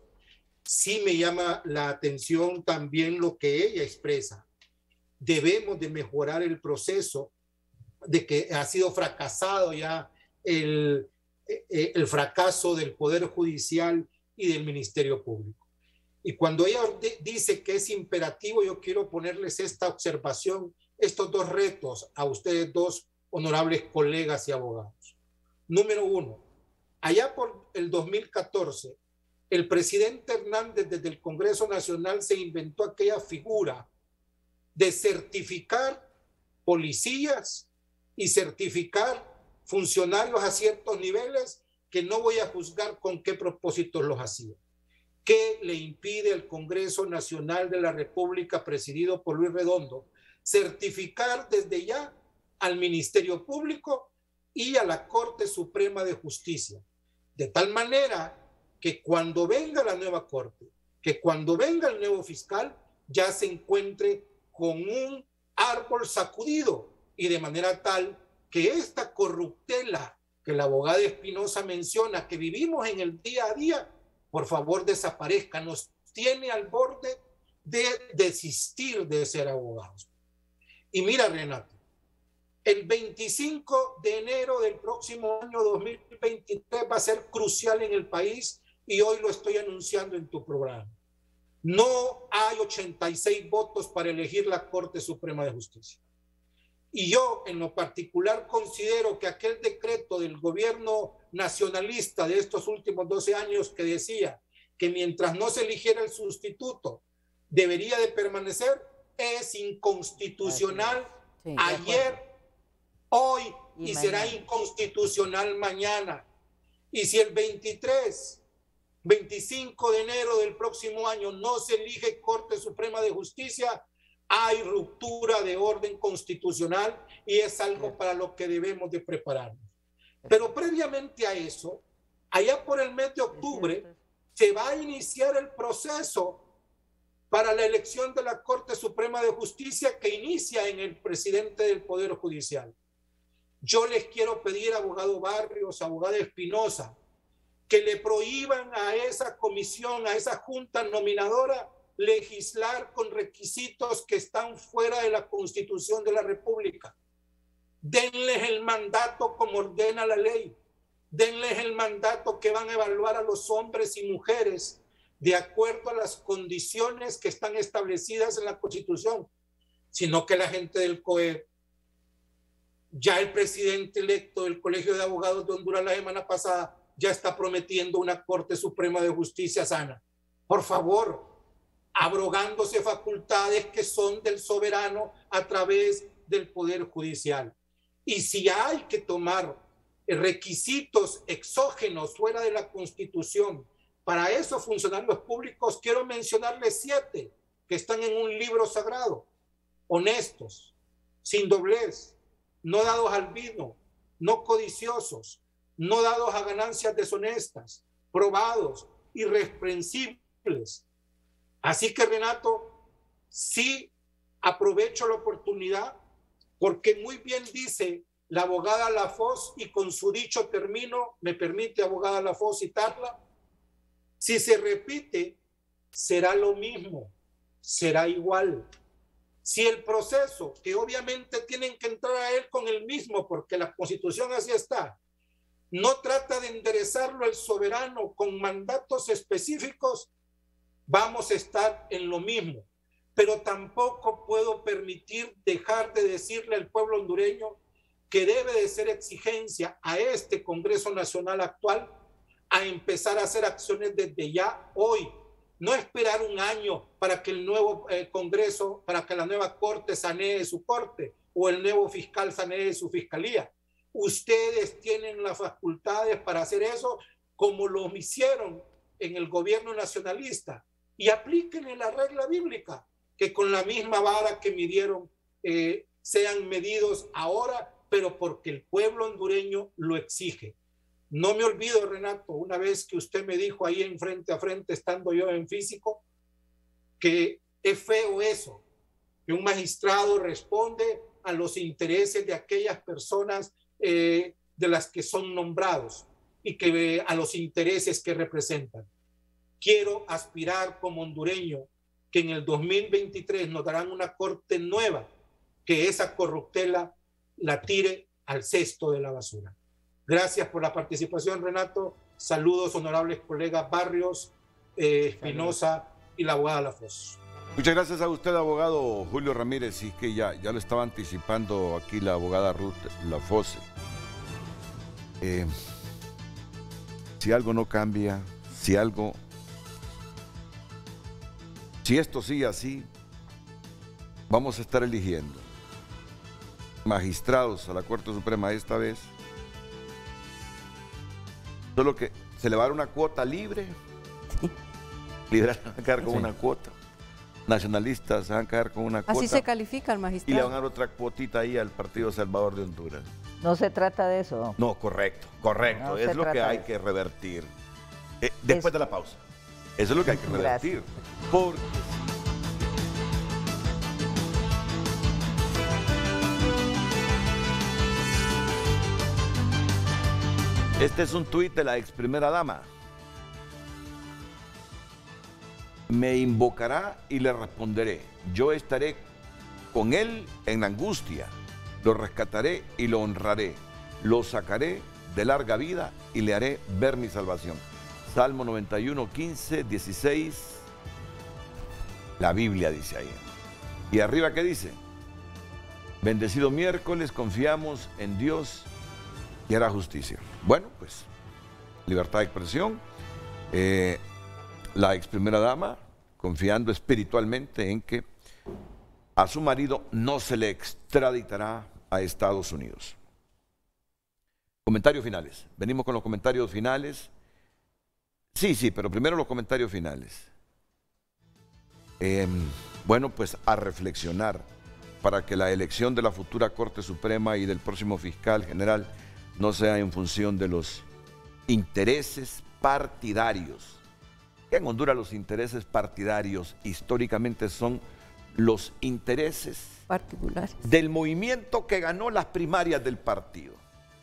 Sí me llama la atención también lo que ella expresa. Debemos de mejorar el proceso, de que ha sido fracasado ya el, el fracaso del Poder Judicial y del Ministerio Público. Y cuando ella dice que es imperativo, yo quiero ponerles esta observación, estos dos retos a ustedes dos honorables colegas y abogados. Número uno, allá por el dos mil catorce, el presidente Hernández desde el Congreso Nacional se inventó aquella figura de certificar policías y certificar funcionarios a ciertos niveles que no voy a juzgar con qué propósitos los hacía. ¿Qué le impide al Congreso Nacional de la República, presidido por Luis Redondo, certificar desde ya al Ministerio Público y a la Corte Suprema de Justicia? De tal manera que cuando venga la nueva Corte, que cuando venga el nuevo fiscal, ya se encuentre con un árbol sacudido, y de manera tal que esta corruptela que la abogada Espinosa menciona, que vivimos en el día a día, por favor desaparezca. Nos tiene al borde de desistir de ser abogados. Y mira, Renato, el veinticinco de enero del próximo año dos mil veintitrés va a ser crucial en el país, y hoy lo estoy anunciando en tu programa. No hay ochenta y seis votos para elegir la Corte Suprema de Justicia. Y yo, en lo particular, considero que aquel decreto del gobierno nacionalista de estos últimos doce años que decía que mientras no se eligiera el sustituto debería de permanecer, es inconstitucional sí, ayer, hoy y, y será inconstitucional mañana. Y si el veintitrés, veinticinco de enero del próximo año no se elige Corte Suprema de Justicia, hay ruptura de orden constitucional, y es algo para lo que debemos de prepararnos. Pero previamente a eso, allá por el mes de octubre, se va a iniciar el proceso para la elección de la Corte Suprema de Justicia, que inicia en el presidente del Poder Judicial. Yo les quiero pedir, abogado Barrios, abogada Espinosa, que le prohíban a esa comisión, a esa junta nominadora, legislar con requisitos que están fuera de la Constitución de la República. Denles el mandato como ordena la ley. Denles el mandato que van a evaluar a los hombres y mujeres de acuerdo a las condiciones que están establecidas en la Constitución. sino que la gente del C O E R, ya el presidente electo del Colegio de Abogados de Honduras la semana pasada ya está prometiendo una Corte Suprema de Justicia sana. Por favor, abrogándose facultades que son del soberano a través del Poder Judicial. Y si hay que tomar requisitos exógenos fuera de la Constitución para esos funcionarios públicos, quiero mencionarles siete que están en un libro sagrado: honestos, sin doblez, no dados al vino, no codiciosos, no dados a ganancias deshonestas, probados, irreprensibles. Así que, Renato, sí aprovecho la oportunidad, porque muy bien dice la abogada Lafosse, y con su dicho termino, me permite, abogada Lafosse, citarla: si se repite, será lo mismo, será igual. Si el proceso, que obviamente tienen que entrar a él con el mismo, porque la Constitución así está, no trata de enderezarlo el soberano con mandatos específicos, vamos a estar en lo mismo. Pero tampoco puedo permitir dejar de decirle al pueblo hondureño que debe de ser exigencia a este Congreso Nacional actual a empezar a hacer acciones desde ya, hoy. No esperar un año para que el nuevo eh, Congreso, para que la nueva Corte sanee su Corte o el nuevo fiscal sanee su Fiscalía. Ustedes tienen las facultades para hacer eso, como lo hicieron en el gobierno nacionalista, y apliquen la regla bíblica, que con la misma vara que midieron eh, sean medidos ahora, pero porque el pueblo hondureño lo exige. No me olvido, Renato, una vez que usted me dijo ahí en frente a frente, estando yo en físico, que es feo eso, que un magistrado responde a los intereses de aquellas personas eh, de las que son nombrados y que eh, a los intereses que representan. Quiero aspirar como hondureño que en el dos mil veintitrés nos darán una corte nueva, que esa corruptela la tire al cesto de la basura. Gracias por la participación, Renato. Saludos, honorables colegas Barrios, eh, Espinosa y la abogada Lafosse. Muchas gracias a usted, abogado Julio Ramírez. Y que ya, ya lo estaba anticipando aquí la abogada Ruth Lafosse. Eh, si algo no cambia, si algo... Si esto sigue así, vamos a estar eligiendo magistrados a la Corte Suprema esta vez. Solo que se le va a dar una cuota libre. Sí. Liberales van a quedar con sí. una cuota. Nacionalistas se van a quedar con una cuota. Así se califica el magistrado. Y le van a dar otra cuotita ahí al Partido Salvador de Honduras. No se trata de eso. No, correcto, correcto. No es lo que hay que revertir. Eh, después es... de la pausa. Eso es lo que hay que revertir. Porque... Este es un tuit de la ex primera dama. Me invocará y le responderé. Yo estaré con él en la angustia. Lo rescataré y lo honraré. Lo sacaré de larga vida y le haré ver mi salvación. Salmo noventa y uno, quince, dieciséis. La Biblia dice ahí. Y arriba, ¿qué dice? Bendecido miércoles, confiamos en Dios y hará justicia. Bueno, pues, libertad de expresión. Eh, la ex primera dama, confiando espiritualmente en que a su marido no se le extraditará a Estados Unidos. Comentarios finales. Venimos con los comentarios finales. Sí, sí, pero primero los comentarios finales. Eh, bueno, pues a reflexionar para que la elección de la futura Corte Suprema y del próximo fiscal general no sea en función de los intereses partidarios. En Honduras los intereses partidarios históricamente son los intereses particulares del movimiento que ganó las primarias del partido.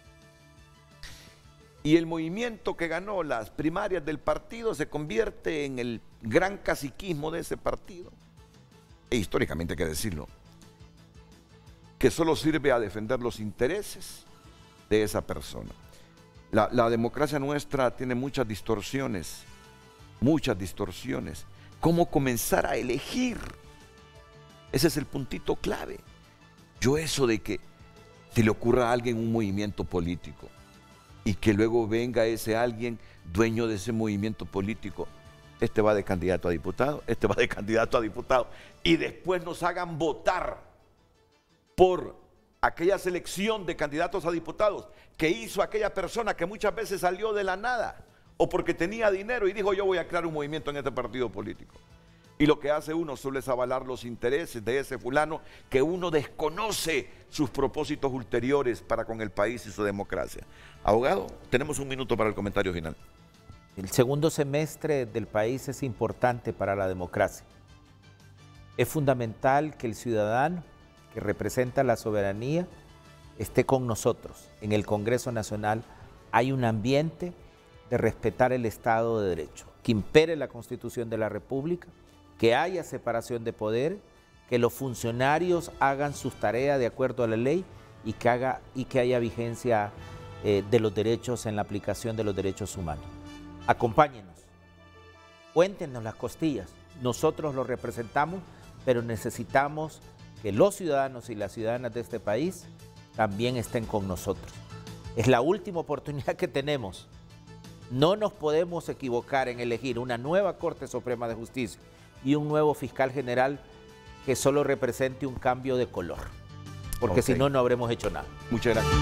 Y el movimiento que ganó las primarias del partido se convierte en el gran caciquismo de ese partido. E históricamente hay que decirlo, que solo sirve a defender los intereses de esa persona. La, la democracia nuestra tiene muchas distorsiones, muchas distorsiones. ¿Cómo comenzar a elegir Ese es el puntito clave. Yo eso de que se le ocurra a alguien un movimiento político y que luego venga ese alguien dueño de ese movimiento político, este va de candidato a diputado, este va de candidato a diputado, y después nos hagan votar por aquella selección de candidatos a diputados que hizo aquella persona que muchas veces salió de la nada o porque tenía dinero y dijo yo voy a crear un movimiento en este partido político. Y lo que hace uno solo es avalar los intereses de ese fulano que uno desconoce sus propósitos ulteriores para con el país y su democracia. Abogado, tenemos un minuto para el comentario final. El segundo semestre del país es importante para la democracia. Es fundamental que el ciudadano que representa la soberanía esté con nosotros. En el Congreso Nacional hay un ambiente de respetar el Estado de Derecho, que impere la Constitución de la República, que haya separación de poder, que los funcionarios hagan sus tareas de acuerdo a la ley y que, haga, y que haya vigencia eh, de los derechos en la aplicación de los derechos humanos. Acompáñenos, cuéntenos las costillas, nosotros los representamos, pero necesitamos que los ciudadanos y las ciudadanas de este país también estén con nosotros. Es la última oportunidad que tenemos. No nos podemos equivocar en elegir una nueva Corte Suprema de Justicia y un nuevo fiscal general que solo represente un cambio de color, porque okay. si no, no habremos hecho nada. Muchas gracias.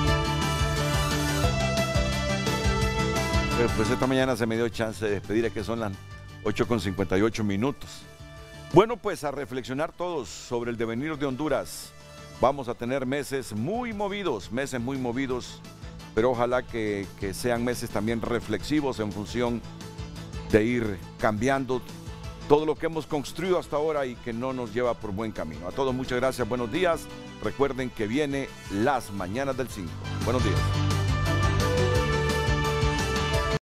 Pues esta mañana se me dio chance de despedir, es que son las ocho con cincuenta y ocho minutos. Bueno, pues a reflexionar todos sobre el devenir de Honduras. Vamos a tener meses muy movidos, meses muy movidos, pero ojalá que, que sean meses también reflexivos en función de ir cambiando todo lo que hemos construido hasta ahora y que no nos lleva por buen camino. A todos muchas gracias, buenos días. Recuerden que viene Las Mañanas del cinco. Buenos días.